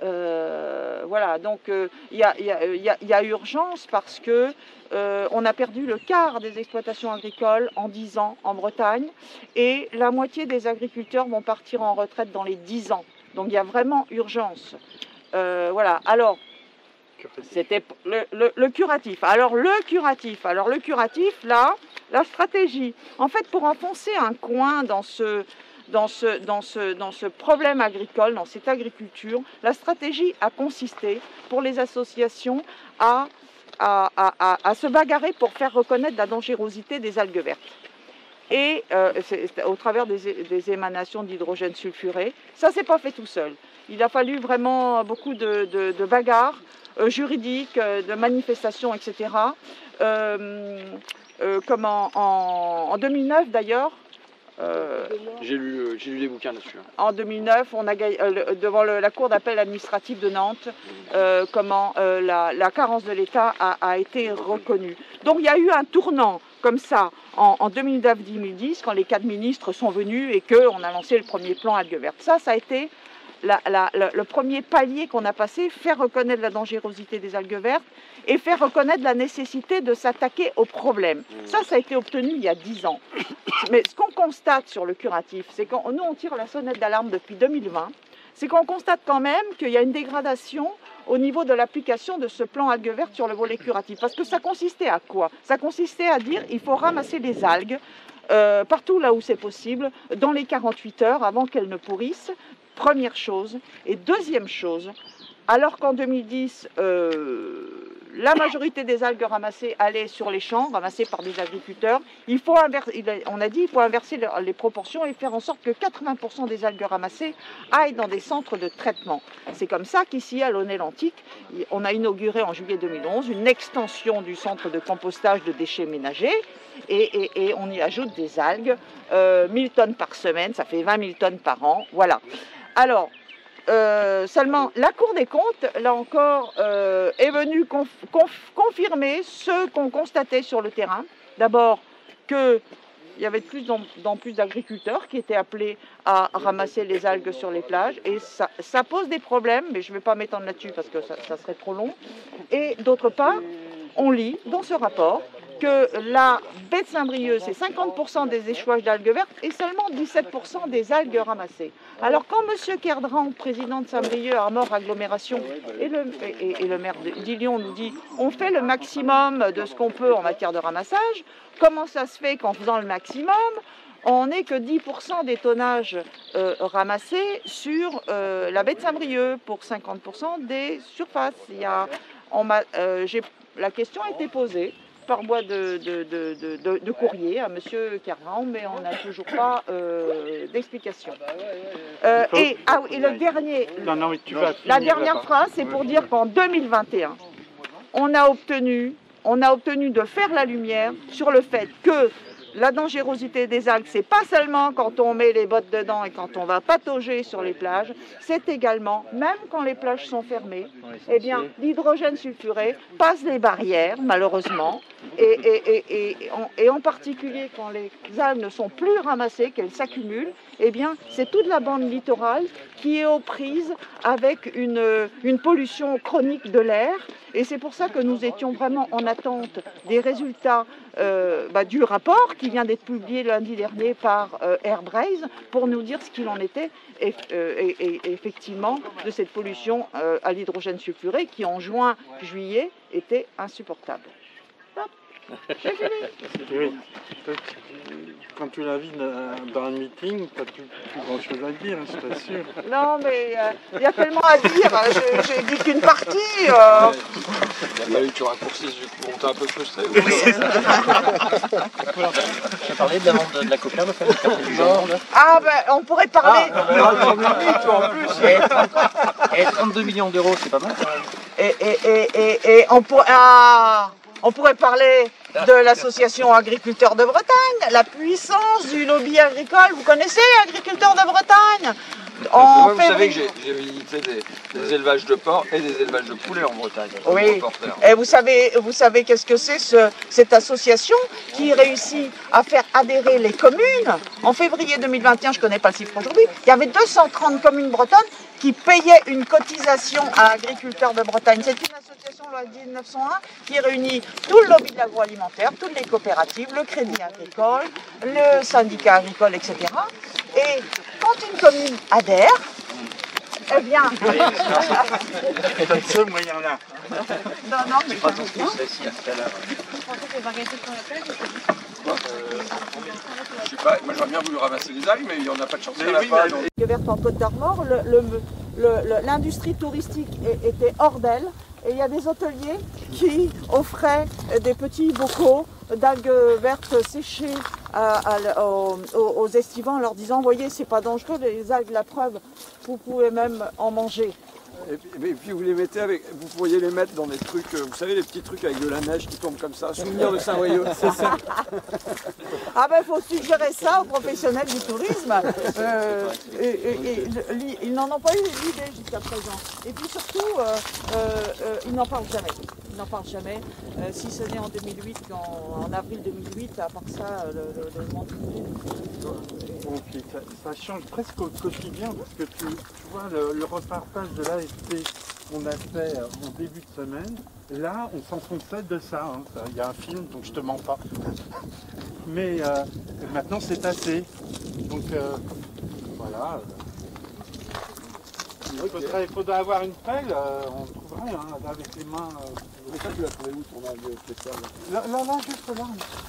Euh, voilà, donc il euh, y, a, y, a, y, a, y a urgence parce que euh, on a perdu le quart des exploitations agricoles en dix ans en Bretagne et la moitié des agriculteurs vont partir en retraite dans les dix ans. Donc il y a vraiment urgence. Euh, voilà, alors c'était le, le, le curatif. Alors le curatif, alors le curatif, là, la stratégie. En fait, pour enfoncer un coin dans ce... Dans ce, dans, ce, dans ce problème agricole, dans cette agriculture, la stratégie a consisté pour les associations à, à, à, à, à se bagarrer pour faire reconnaître la dangerosité des algues vertes. et euh, c'est au travers des, des émanations d'hydrogène sulfuré. Ça, c'est pas fait tout seul. Il a fallu vraiment beaucoup de, de, de bagarres euh, juridiques, euh, de manifestations, et cetera. Euh, euh, comme en, en, en deux mille neuf d'ailleurs. Euh, j'ai lu, euh, j'ai lu des bouquins là-dessus. En deux mille neuf, on a gagné, euh, devant le, la Cour d'appel administrative de Nantes, euh, comment euh, la, la carence de l'État a, a été reconnue. Donc il y a eu un tournant comme ça en, en deux mille neuf deux mille dix, quand les quatre ministres sont venus et qu'on a lancé le premier plan algues vertes. Ça, ça a été la, la, la, le premier palier qu'on a passé, faire reconnaître la dangerosité des algues vertes et faire reconnaître la nécessité de s'attaquer aux problèmes. Ça, ça a été obtenu il y a dix ans. Mais ce qu'on constate sur le curatif, c'est que nous, on tire la sonnette d'alarme depuis deux mille vingt, c'est qu'on constate quand même qu'il y a une dégradation au niveau de l'application de ce plan algues vertes sur le volet curatif. Parce que ça consistait à quoi? Ça consistait à dire qu'il faut ramasser les algues euh, partout là où c'est possible, dans les quarante-huit heures avant qu'elles ne pourrissent. Première chose. Et deuxième chose, alors qu'en deux mille dix, euh, la majorité des algues ramassées allaient sur les champs, ramassées par des agriculteurs, il faut inverser, on a dit qu'il faut inverser les proportions et faire en sorte que quatre-vingts pour cent des algues ramassées aillent dans des centres de traitement. C'est comme ça qu'ici, à Launay-l'Antique, on a inauguré en juillet deux mille onze une extension du centre de compostage de déchets ménagers et, et, et on y ajoute des algues, euh, mille tonnes par semaine, ça fait vingt mille tonnes par an, voilà. Alors, Euh, seulement, la Cour des comptes, là encore, euh, est venue conf conf confirmer ce qu'on constatait sur le terrain. D'abord, qu'il y avait de plus en, en plus d'agriculteurs qui étaient appelés à ramasser les algues sur les plages. Et ça, ça pose des problèmes, mais je ne vais pas m'étendre là-dessus parce que ça, ça serait trop long. Et d'autre part, on lit dans ce rapport que la baie de Saint-Brieuc, c'est cinquante pour cent des échouages d'algues vertes et seulement dix-sept pour cent des algues ramassées. Alors quand M. Kerdran, président de Saint-Brieuc, Armor Agglomération, et le, et, et le maire d'Illion nous dit on fait le maximum de ce qu'on peut en matière de ramassage, comment ça se fait qu'en faisant le maximum, on n'est que dix pour cent des tonnages euh, ramassés sur euh, la baie de Saint-Brieuc pour cinquante pour cent des surfaces. Il y a, on m'a, euh, j'ai, la question a été posée par voie de, de, de, de, de courrier à M. Kerdran, mais on n'a toujours pas euh, d'explication. Euh, et, ah, et le dernier, non, non, mais tu vas la dernière phrase, c'est pour dire qu'en deux mille vingt et un, on a obtenu, on a obtenu de faire la lumière sur le fait que la dangerosité des algues, c'est pas seulement quand on met les bottes dedans et quand on va patauger sur les plages, c'est également, même quand les plages sont fermées, eh bien, l'hydrogène sulfuré passe les barrières, malheureusement, et, et, et, et, en, et en particulier quand les algues ne sont plus ramassées, qu'elles s'accumulent, eh bien, c'est toute la bande littorale qui est aux prises avec une, une pollution chronique de l'air. Et c'est pour ça que nous étions vraiment en attente des résultats euh, bah, du rapport qui vient d'être publié lundi dernier par euh, Airbraze pour nous dire ce qu'il en était et, euh, et, et effectivement de cette pollution euh, à l'hydrogène sulfuré qui en juin-juillet était insupportable. J'ai fini. Oui. Quand tu l'invites dans un meeting, tu n'as plus, plus grand chose à dire, je t'assure. Non, mais il euh, y a tellement à dire. J'ai dit qu'une partie. Euh... Il a eu tu raccourcis, on t'a un peu frustré. Tu as parlé de la vente de la coca, de faire du genre. Ah, ben, on pourrait parler. Ah, toi en plus. Et trente-deux millions d'euros, c'est pas mal. Et, et, et, et, et on pourrait. Ah, on pourrait parler de l'association Agriculteurs de Bretagne, la puissance du lobby agricole. Vous connaissez Agriculteurs de Bretagne? En Moi, vous savez que j'ai visité des, des élevages de porcs et des élevages de poulets en Bretagne. Oui, et vous savez, vous savez qu'est-ce que c'est ce, cette association qui réussit à faire adhérer les communes. En février deux mille vingt et un, je ne connais pas le chiffre aujourd'hui, il y avait deux cent trente communes bretonnes qui payaient une cotisation à Agriculteurs de Bretagne. C'est une association loi mille neuf cent un qui réunit tout le lobby de l'agroalimentaire, toutes les coopératives, le crédit agricole, le syndicat agricole, et cetera. Et quand une commune adhère, eh bien... Comme ça, moi, il y en a. Non, non, mais... Pas ton fils, ici, à tout à l'heure. Je sais pas, moi j'aurais bien voulu ramasser les algues, mais il n'y en a pas de chance, il n'y en a pas. Donc... Verte en Côte d'Armor, l'industrie touristique était hors d'elle, et il y a des hôteliers qui offrait des petits bocaux d'algues vertes séchées à, à, aux, aux estivants en leur disant « Voyez, c'est pas dangereux, les algues, la preuve, vous pouvez même en manger. » Et puis, et puis vous les mettez avec, vous pourriez les mettre dans des trucs, vous savez les petits trucs avec de la neige qui tombe comme ça, souvenir de Saint-Brieuc, c'est ça. Ah ben il faut suggérer ça aux professionnels du tourisme. Euh, et, et, et, ils n'en ont pas eu l'idée jusqu'à présent. Et puis surtout, euh, euh, ils n'en parlent jamais. Ils n'en parlent jamais. Euh, si ce n'est en deux mille huit, en, en avril deux mille huit, à part ça, le, le, le monde Bon, puis ça, ça change presque au quotidien parce que tu, tu vois le, le repartage de l'A F P qu'on a fait en début de semaine, là on s'enfonçait de ça, hein. Il y a un film donc je te mens pas. Mais euh, maintenant c'est assez. Donc euh, voilà. Il faudrait, il faudrait avoir une pelle, euh, on trouverait hein, avec les mains. Euh, Mais ça tu l'as trouvé où ton algue spéciale? Là, là, là, juste là.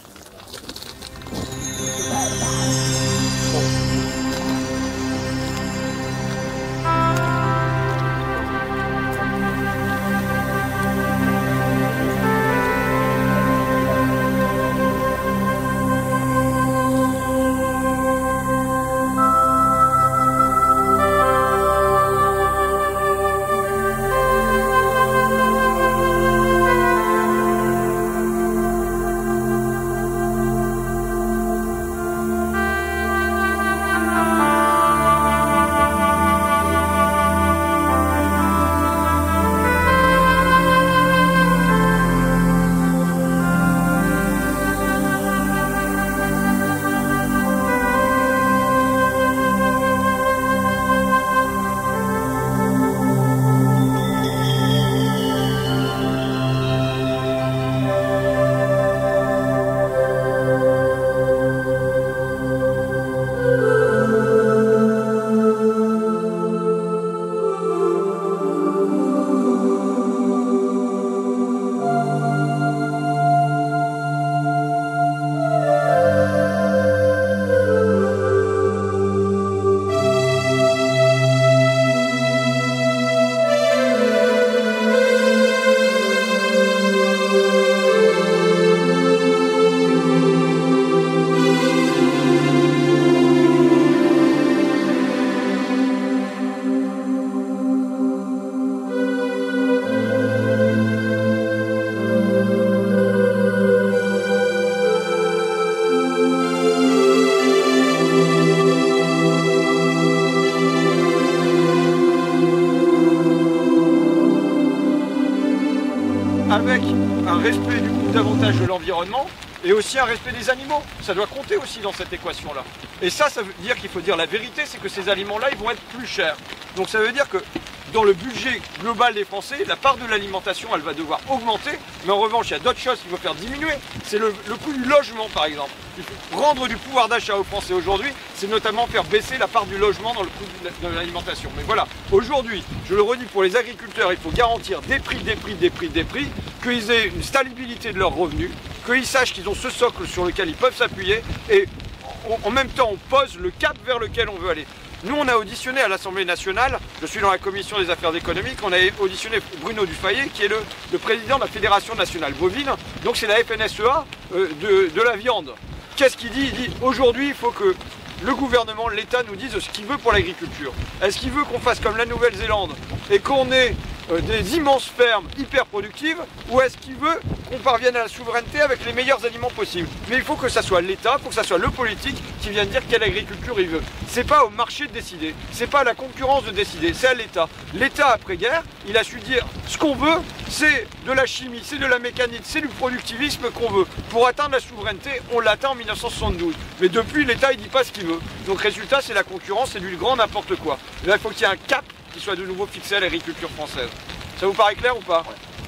Avec un respect du coup davantage de l'environnement et aussi un respect des animaux. Ça doit compter aussi dans cette équation-là. Et ça, ça veut dire qu'il faut dire la vérité, c'est que ces aliments-là, ils vont être plus chers. Donc ça veut dire que dans le budget global des Français, la part de l'alimentation, elle va devoir augmenter. Mais en revanche, il y a d'autres choses qu'il faut faire diminuer. C'est le, le coût du logement, par exemple. Il faut rendre du pouvoir d'achat aux Français aujourd'hui, c'est notamment faire baisser la part du logement dans le coût de l'alimentation. Mais voilà, aujourd'hui, je le redis, pour les agriculteurs, il faut garantir des prix, des prix, des prix, des prix, qu'ils aient une stabilité de leurs revenus, qu'ils sachent qu'ils ont ce socle sur lequel ils peuvent s'appuyer et en, en même temps, on pose le cap vers lequel on veut aller. Nous, on a auditionné à l'Assemblée nationale, je suis dans la commission des affaires économiques, on a auditionné Bruno Dufayet, qui est le, le président de la Fédération nationale bovine, donc c'est la F N S E A euh, de, de la viande. Qu'est-ce qu'il dit? Il dit aujourd'hui, il faut que le gouvernement, l'État nous dise ce qu'il veut pour l'agriculture. Est-ce qu'il veut qu'on fasse comme la Nouvelle-Zélande et qu'on ait euh, des immenses fermes hyper productives, ou est-ce qu'il veut qu'on parvienne à la souveraineté avec les meilleurs aliments possibles? Mais il faut que ça soit l'État, il faut que ça soit le politique qui vienne dire quelle agriculture il veut. C'est pas au marché de décider, c'est pas à la concurrence de décider, c'est à l'État. L'État après-guerre, il a su dire ce qu'on veut, c'est de la chimie, c'est de la mécanique, c'est du productivisme qu'on veut. Pour atteindre la souveraineté, on l'atteint en mille neuf cent soixante-douze. Mais depuis, l'État, il dit pas ce qu'il veut. Donc résultat, c'est la concurrence, c'est du grand n'importe quoi. Là, il faut qu'il y ait un cap qui soit de nouveau fixé à l'agriculture française. Ça vous paraît clair ou pas?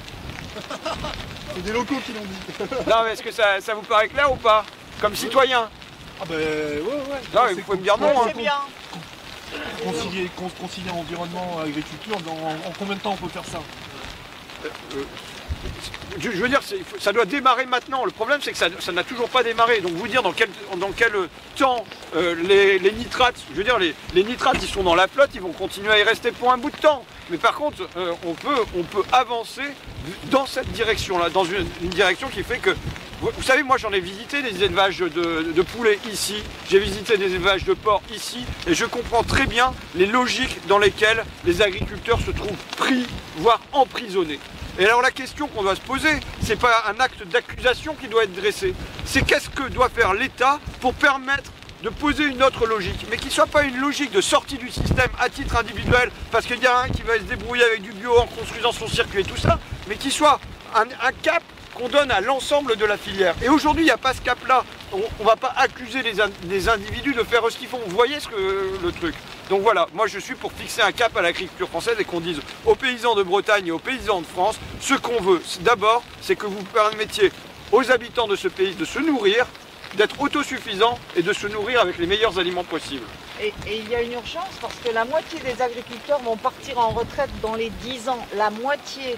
C'est des locaux qui l'ont dit. Non, mais est-ce que ça, ça vous paraît clair ou pas? Comme citoyen? Ah bah ouais, ouais. Non, mais vous pouvez me dire non. C'est Hein. bien. Concilier, con- concilier environnement, agriculture, dans, en combien de temps on peut faire ça? Euh, Je, je veux dire, ça doit démarrer maintenant. Le problème, c'est que ça n'a toujours pas démarré. Donc vous dire dans quel, dans quel temps euh, les, les nitrates, je veux dire, les, les nitrates, ils sont dans la flotte, ils vont continuer à y rester pour un bout de temps. Mais par contre, euh, on, peut, on peut avancer dans cette direction-là, dans une, une direction qui fait que... Vous, vous savez, moi j'en ai visité des élevages de, de poulets ici, j'ai visité des élevages de porcs ici, et je comprends très bien les logiques dans lesquelles les agriculteurs se trouvent pris, voire emprisonnés. Et alors la question qu'on doit se poser, c'est pas un acte d'accusation qui doit être dressé, c'est qu'est-ce que doit faire l'État pour permettre de poser une autre logique, mais qui ne soit pas une logique de sortie du système à titre individuel, parce qu'il y a un qui va se débrouiller avec du bio en construisant son circuit et tout ça, mais qui soit un, un cap qu'on donne à l'ensemble de la filière. Et aujourd'hui, il n'y a pas ce cap-là. On ne va pas accuser les, in, les individus de faire ce qu'ils font. Vous voyez ce que, le truc. Donc voilà, moi je suis pour fixer un cap à l'agriculture française et qu'on dise aux paysans de Bretagne et aux paysans de France, ce qu'on veut. D'abord, c'est que vous permettiez aux habitants de ce pays de se nourrir, d'être autosuffisants et de se nourrir avec les meilleurs aliments possibles. Et, et il y a une urgence parce que la moitié des agriculteurs vont partir en retraite dans les dix ans. La moitié.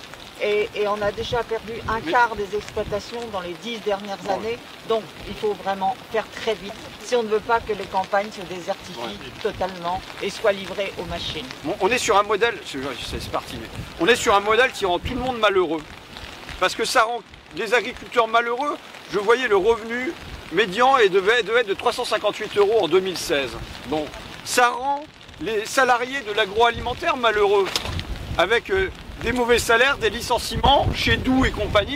Et, et on a déjà perdu un quart des exploitations dans les dix dernières années. Donc il faut vraiment faire très vite si on ne veut pas que les campagnes se désertifient ouais. totalement et soient livrées aux machines. Bon, on est sur un modèle, c'est parti, mais on est sur un modèle qui rend tout le monde malheureux. Parce que ça rend les agriculteurs malheureux. Je voyais le revenu médian et devait, devait être de trois cent cinquante-huit euros en deux mille seize. Bon, ça rend les salariés de l'agroalimentaire malheureux. Avec euh, des mauvais salaires, des licenciements chez Doux et compagnie.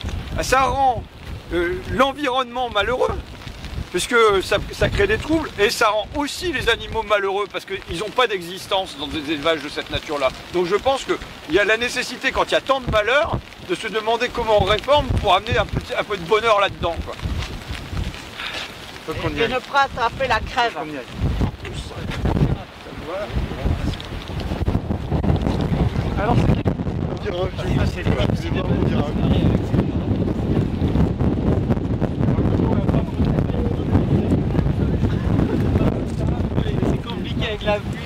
Ça rend euh, l'environnement malheureux, puisque ça, ça crée des troubles, et ça rend aussi les animaux malheureux, parce qu'ils n'ont pas d'existence dans des élevages de cette nature-là. Donc je pense qu'il y a la nécessité, quand il y a tant de malheur, de se demander comment on réforme pour amener un, petit, un peu de bonheur là-dedans. Et, et ne pas attraper la crève. Alors c'est qui on dira, je sais pas, on dira. C'est compliqué avec la pluie.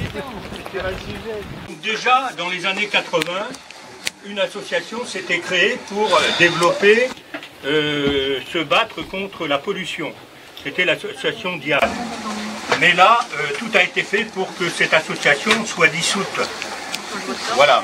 Déjà, dans les années quatre-vingt, une association s'était créée pour développer, euh, se battre contre la pollution. C'était l'association Diane. Mais là, euh, tout a été fait pour que cette association soit dissoute. Voilà.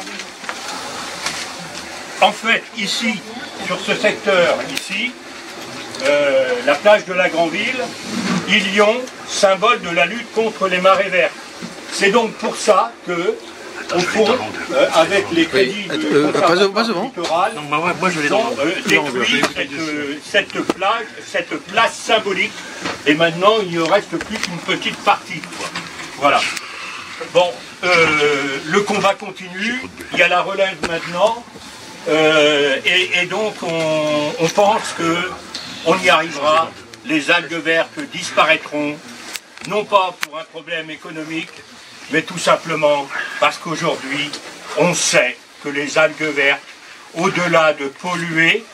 En fait, ici, sur ce secteur, ici, euh, la plage de la Grandville, Ilion, symbole de la lutte contre les marées vertes. C'est donc pour ça que, au fond, euh, avec les crédits oui. de euh, conservation littorale, ils ont euh, détruit cette, euh, cette plage, cette place symbolique, et maintenant il ne reste plus qu'une petite partie. Quoi. Voilà. Bon, euh, le combat continue, il y a la relève maintenant, euh, et, et donc on, on pense qu'on y arrivera, les algues vertes disparaîtront, non pas pour un problème économique, mais tout simplement parce qu'aujourd'hui, on sait que les algues vertes, au-delà de polluer,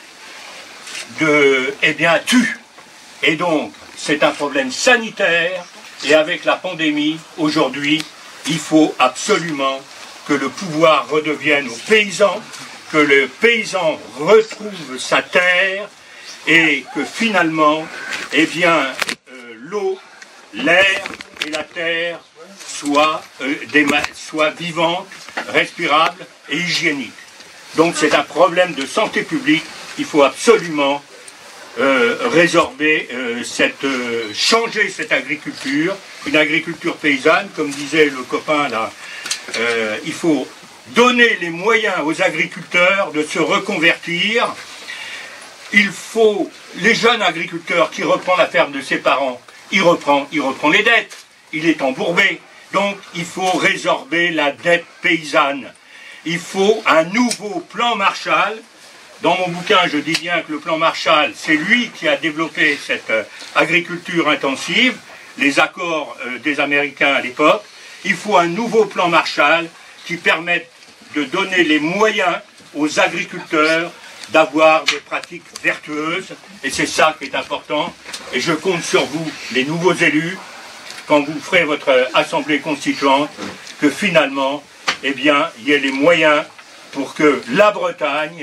de, eh bien, tuent. Et donc, c'est un problème sanitaire, et avec la pandémie, aujourd'hui, il faut absolument que le pouvoir redevienne aux paysans, que le paysan retrouve sa terre, et que finalement, eh bien, euh, l'eau, l'air et la terre soient, euh, des, soient vivantes, respirables et hygiéniques. Donc c'est un problème de santé publique, il faut absolument euh, résorber, euh, cette, euh, changer cette agriculture, une agriculture paysanne, comme disait le copain là, euh, il faut donner les moyens aux agriculteurs de se reconvertir. Il faut, les jeunes agriculteurs qui reprennent la ferme de ses parents, il reprend, il reprend les dettes, il est embourbé. Donc il faut résorber la dette paysanne. Il faut un nouveau plan Marshall. Dans mon bouquin, je dis bien que le plan Marshall, c'est lui qui a développé cette euh, agriculture intensive, les accords euh, des Américains à l'époque. Il faut un nouveau plan Marshall qui permette de donner les moyens aux agriculteurs d'avoir des pratiques vertueuses, et c'est ça qui est important, et je compte sur vous, les nouveaux élus, quand vous ferez votre assemblée constituante, que finalement, eh bien, il y ait les moyens pour que la Bretagne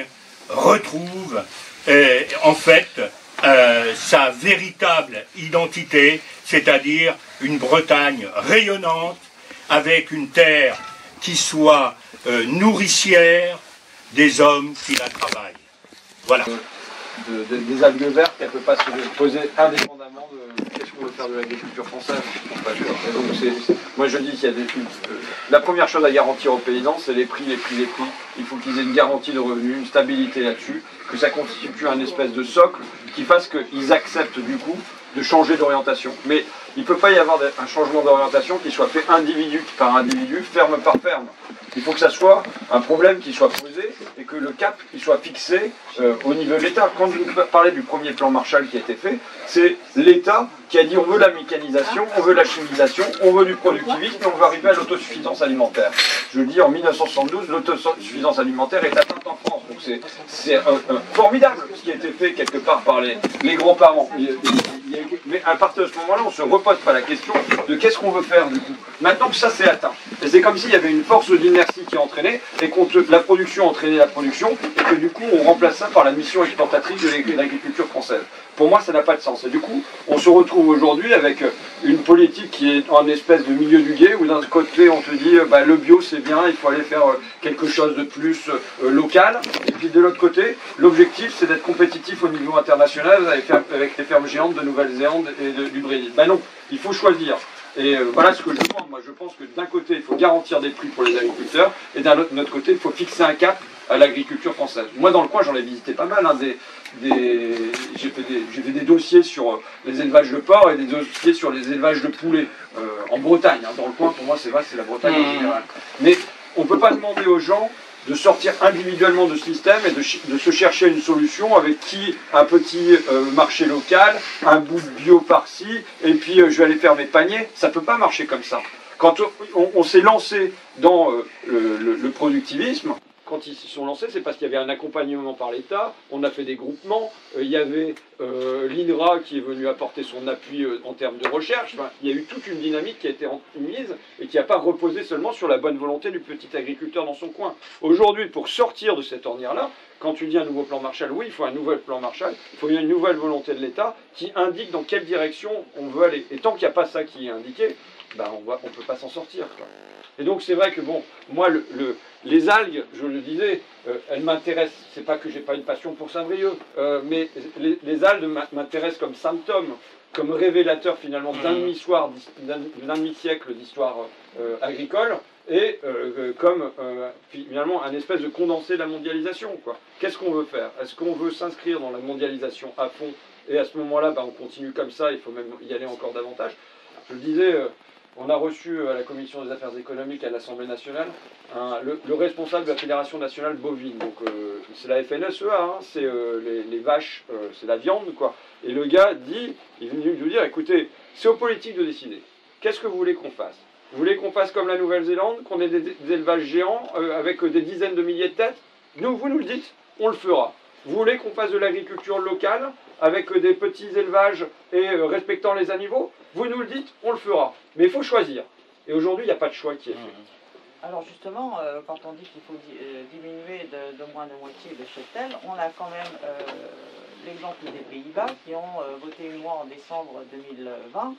retrouve euh, en fait euh, sa véritable identité, c'est-à-dire une Bretagne rayonnante, avec une terre qui soit euh, nourricière des hommes qui la travaillent. Voilà. De, de, des algues vertes, elle ne peut pas se poser indépendamment de qu'est-ce qu'on veut faire de l'agriculture française. Et donc c'est, c'est, moi je dis qu'il y a des... Euh, la première chose à garantir aux paysans, c'est les prix, les prix, les prix. Il faut qu'ils aient une garantie de revenus, une stabilité là-dessus, que ça constitue un espèce de socle qui fasse qu'ils acceptent du coup de changer d'orientation. Mais il ne peut pas y avoir un changement d'orientation qui soit fait individu par individu, ferme par ferme. Il faut que ça soit un problème qui soit posé et que le cap qui soit fixé euh, au niveau de l'État. Quand je vous parlais du premier plan Marshall qui a été fait, c'est l'État qui a dit on veut la mécanisation, on veut la chimisation, on veut du productivisme et on veut arriver à l'autosuffisance alimentaire. Je dis en mille neuf cent soixante-douze, l'autosuffisance alimentaire est atteinte en France. Donc c'est, c'est un, un formidable ce qui a été fait quelque part par les, les grands-parents. Mais à partir de ce moment-là, on ne se repose pas la question de qu'est-ce qu'on veut faire du coup. Maintenant que ça c'est atteint. Et c'est comme s'il y avait une force d'inertie qui entraînait, et que la production entraînait la production, et que du coup on remplace ça par la mission exportatrice de l'agriculture française. Pour moi ça n'a pas de sens. Et du coup on se retrouve aujourd'hui avec une politique qui est en espèce de milieu du gué, où d'un côté on te dit bah, le bio c'est bien, il faut aller faire quelque chose de plus euh, local, et puis de l'autre côté l'objectif c'est d'être compétitif au niveau international avec, avec les fermes géantes de Nouvelle-Zélande et de, du Brésil. Ben non, il faut choisir. Et euh, voilà ce que je pense. Moi, je pense que d'un côté, il faut garantir des prix pour les agriculteurs, et d'un autre, autre côté, il faut fixer un cap à l'agriculture française. Moi, dans le coin, j'en ai visité pas mal. Hein, des, des, j'ai, fait des, j'ai fait des dossiers sur les élevages de porcs et des dossiers sur les élevages de poulets euh, en Bretagne. Hein, dans le coin, pour moi, c'est vrai, c'est la Bretagne en général. Mais on ne peut pas demander aux gens de sortir individuellement de ce système et de, de se chercher une solution avec qui un petit euh, marché local, un bout de bio par-ci, et puis euh, je vais aller faire mes paniers. Ça ne peut pas marcher comme ça. Quand on, on, on s'est lancé dans euh, le, le, le productivisme, quand ils se sont lancés, c'est parce qu'il y avait un accompagnement par l'État, on a fait des groupements, euh, il y avait euh, l'I N R A qui est venu apporter son appui euh, en termes de recherche, enfin, il y a eu toute une dynamique qui a été mise et qui n'a pas reposé seulement sur la bonne volonté du petit agriculteur dans son coin. Aujourd'hui, pour sortir de cette ornière-là, quand tu dis un nouveau plan Marshall, oui, il faut un nouvel plan Marshall, il faut une nouvelle volonté de l'État qui indique dans quelle direction on veut aller. Et tant qu'il n'y a pas ça qui est indiqué, ben on ne on peut pas s'en sortir, quoi. Et donc c'est vrai que bon, moi le, le, les algues, je le disais, euh, elles m'intéressent. C'est pas que j'ai pas une passion pour Saint-Brieuc, euh, mais les, les algues m'intéressent comme symptôme, comme révélateur finalement d'un demi-soir, d'un, d'un demi-siècle d'histoire euh, agricole, et euh, comme euh, finalement un espèce de condensé de la mondialisation, quoi. Qu'est-ce qu'on veut faire? Est-ce qu'on veut s'inscrire dans la mondialisation à fond, et à ce moment-là, ben, on continue comme ça, il faut même y aller encore davantage. Je le disais. Euh, On a reçu à la Commission des affaires économiques à l'Assemblée nationale un, le, le responsable de la Fédération nationale bovine. Donc euh, c'est la F N S E A, hein, c'est euh, les, les vaches, euh, c'est la viande, quoi. Et le gars dit, il est venu nous dire, écoutez, c'est aux politiques de décider. Qu'est-ce que vous voulez qu'on fasse? Vous voulez qu'on fasse comme la Nouvelle-Zélande, qu'on ait des, des élevages géants euh, avec des dizaines de milliers de têtes? Nous, vous nous le dites, on le fera. Vous voulez qu'on fasse de l'agriculture locale avec des petits élevages et euh, respectant les animaux? Vous nous le dites, on le fera. Mais il faut choisir. Et aujourd'hui, il n'y a pas de choix qui est fait. Alors justement, euh, quand on dit qu'il faut di euh, diminuer de, de moins de moitié le cheptel, on a quand même euh, l'exemple des Pays-Bas qui ont euh, voté une loi en décembre deux mille vingt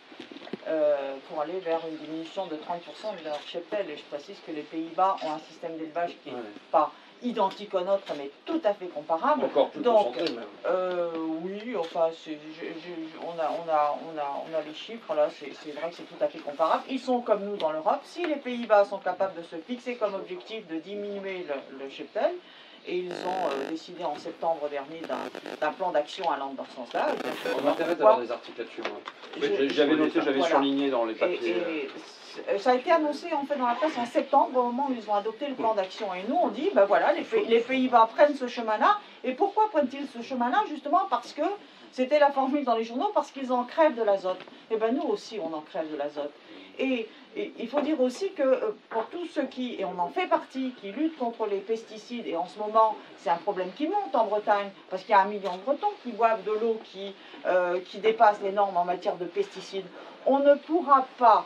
euh, pour aller vers une diminution de trente pour cent de leur cheptel. Et je précise que les Pays-Bas ont un système d'élevage qui n'est ouais. pas identique au nôtre, mais tout à fait comparable. Encore plus Donc, concentré même. Euh, oui, enfin, je, je, je, on, a, on, a, on, a, on a les chiffres, là, c'est vrai que c'est tout à fait comparable. Ils sont comme nous dans l'Europe. Si les Pays-Bas sont capables de se fixer comme objectif de diminuer le, le cheptel, et ils ont euh, décidé en septembre dernier d'un plan d'action allant dans ce sens-là. On m'intéresse d'avoir des articles là-dessus. Oui, j'avais noté, j'avais voilà. surligné dans les papiers. Et, et, ça a été annoncé en fait dans la presse en septembre, au moment où ils ont adopté le plan d'action. Et nous, on dit, ben voilà, les, les Pays-Bas prennent ce chemin-là. Et pourquoi prennent-ils ce chemin-là? Justement parce que, c'était la formule dans les journaux, parce qu'ils en crèvent de l'azote. Et ben nous aussi, on en crève de l'azote. Et, et il faut dire aussi que pour tous ceux qui, et on en fait partie, qui luttent contre les pesticides, et en ce moment, c'est un problème qui monte en Bretagne, parce qu'il y a un million de Bretons qui boivent de l'eau qui, euh, qui dépasse les normes en matière de pesticides. On ne pourra pas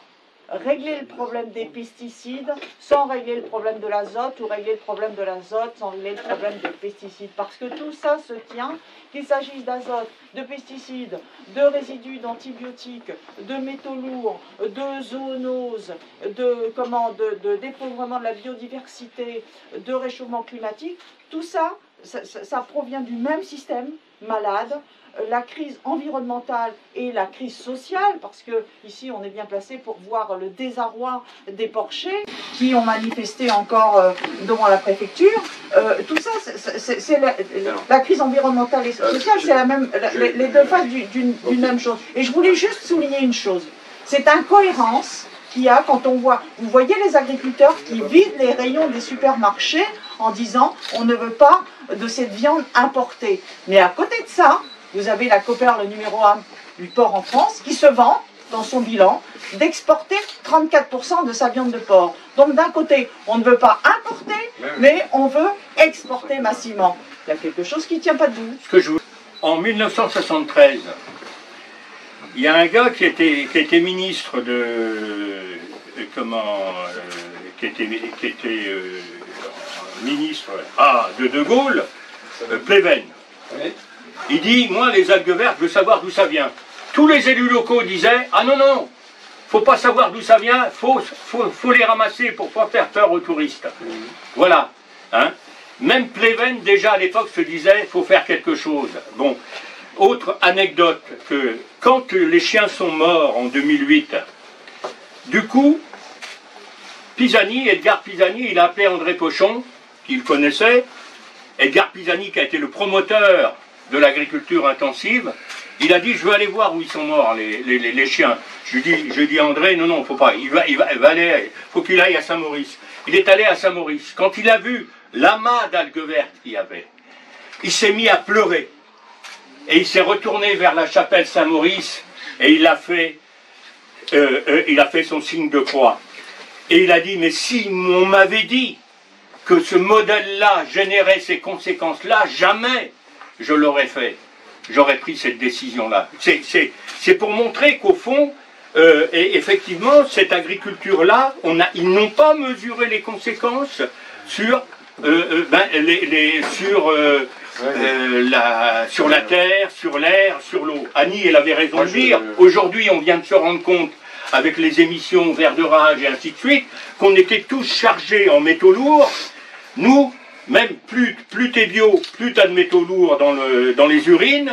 régler le problème des pesticides sans régler le problème de l'azote ou régler le problème de l'azote sans régler le problème des pesticides. Parce que tout ça se tient, qu'il s'agisse d'azote, de pesticides, de résidus d'antibiotiques, de métaux lourds, de zoonoses, de, comment, de, de dépauvrement de la biodiversité, de réchauffement climatique. Tout ça, ça, ça, ça provient du même système malade. La crise environnementale et la crise sociale, parce que ici on est bien placé pour voir le désarroi des porchers qui ont manifesté encore euh, devant la préfecture. Euh, tout ça, c'est la, la crise environnementale et sociale, c'est la même, la, les, les deux faces d'une même chose. Et je voulais juste souligner une chose, cette incohérence qu'il y a quand on voit, vous voyez les agriculteurs qui vident les rayons des supermarchés en disant on ne veut pas de cette viande importée. Mais à côté de ça, vous avez la Cooper, le numéro un du porc en France, qui se vend dans son bilan d'exporter trente-quatre pour cent de sa viande de porc. Donc d'un côté, on ne veut pas importer, mais on veut exporter massivement. Il y a quelque chose qui ne tient pas debout. Ce que je... En mille neuf cent soixante-treize, il y a un gars qui était, qui était ministre de... Comment... Euh, qui était, qui était euh, ministre ah, de De Gaulle, euh, Pleven. Oui. Il dit, moi les algues vertes, je veux savoir d'où ça vient. Tous les élus locaux disaient, ah non, non, faut pas savoir d'où ça vient, faut, faut, faut les ramasser pour pas faire peur aux touristes. Mmh. Voilà. Hein. Même Pleven, déjà à l'époque, se disait, faut faire quelque chose. Bon, autre anecdote, que quand les chiens sont morts en deux mille huit, du coup, Pisani, Edgar Pisani, il a appelé André Pochon, qu'il connaissait. Edgar Pisani, qui a été le promoteur de l'agriculture intensive, il a dit, je veux aller voir où ils sont morts, les, les, les, les chiens. Je lui dis, je dis à André, non, non, faut pas, il va, il va, il va aller, faut qu'il aille à Saint-Maurice. Il est allé à Saint-Maurice. Quand il a vu l'amas d'algues vertes qu'il y avait, il s'est mis à pleurer. Et il s'est retourné vers la chapelle Saint-Maurice, et il a fait, euh, euh, il a fait son signe de croix. Et il a dit, mais si on m'avait dit que ce modèle-là générait ces conséquences-là, jamais je l'aurais fait. J'aurais pris cette décision-là. C'est pour montrer qu'au fond, euh, et effectivement, cette agriculture-là, ils n'ont pas mesuré les conséquences sur, euh, euh, ben, les, les, sur, euh, euh, la, sur la terre, sur l'air, sur l'eau. Annie, elle avait raison de dire, aujourd'hui, on vient de se rendre compte, avec les émissions vers de rage et ainsi de suite, qu'on était tous chargés en métaux lourds. Nous, même plus, plus t'es bio, plus t'as de métaux lourds dans, le, dans les urines.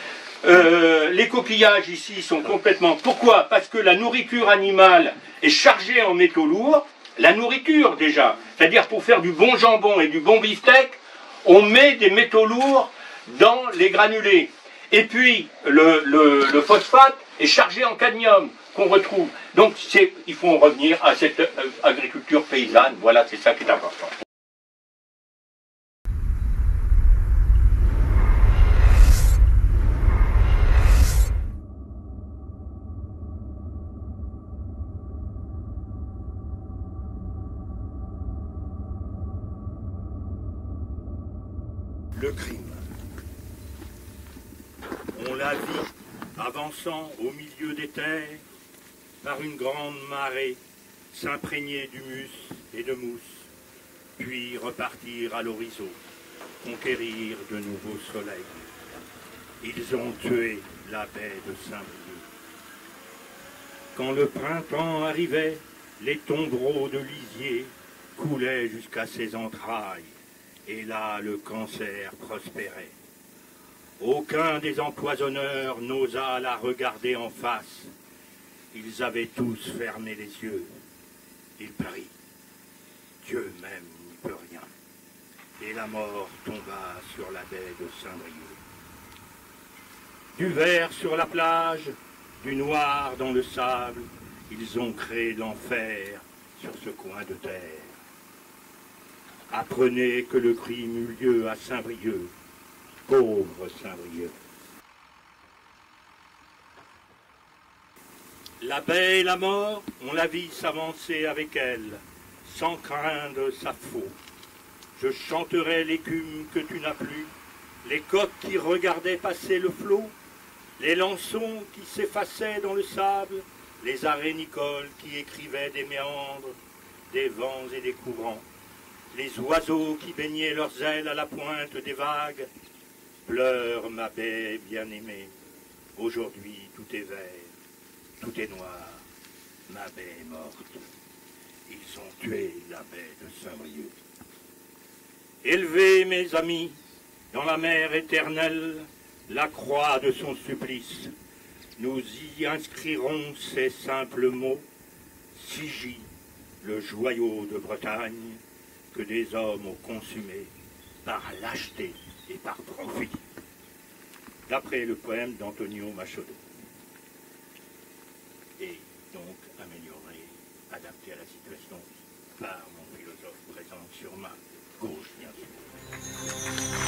Euh, les coquillages ici sont complètement... Pourquoi? Parce que la nourriture animale est chargée en métaux lourds. La nourriture déjà, c'est-à-dire pour faire du bon jambon et du bon beefsteak, on met des métaux lourds dans les granulés. Et puis le, le, le phosphate est chargé en cadmium qu'on retrouve. Donc il faut en revenir à cette euh, agriculture paysanne. Voilà, c'est ça qui est important. Le crime. On la vit avançant au milieu des terres par une grande marée, s'imprégner d'humus et de mousse, puis repartir à l'horizon, conquérir de nouveaux soleils. Ils ont tué la baie de Saint-Brieuc. Quand le printemps arrivait, les tombereaux de lisier coulaient jusqu'à ses entrailles. Et là, le cancer prospérait. Aucun des empoisonneurs n'osa la regarder en face. Ils avaient tous fermé les yeux. Il prit. Dieu même n'y peut rien. Et la mort tomba sur la baie de Saint-Brieuc. Du vert sur la plage, du noir dans le sable, ils ont créé l'enfer sur ce coin de terre. Apprenez que le crime eut lieu à Saint-Brieuc, pauvre Saint-Brieuc. La baie et la mort, on la vit s'avancer avec elle, sans craindre sa faux. Je chanterai l'écume que tu n'as plus, les coqs qui regardaient passer le flot, les lançons qui s'effaçaient dans le sable, les arénicoles qui écrivaient des méandres, des vents et des courants, les oiseaux qui baignaient leurs ailes à la pointe des vagues. Pleure ma baie bien-aimée, aujourd'hui tout est vert, tout est noir, ma baie est morte. Ils ont tué la baie de Saint-Brieuc. Élevez, mes amis, dans la mer éternelle, la croix de son supplice. Nous y inscrirons ces simples mots. Sigie, le joyau de Bretagne, que des hommes ont consumé par lâcheté et par profit. D'après le poème d'Antonio Machado. Et donc amélioré, adapté à la situation par mon philosophe présent sur ma gauche, bien sûr.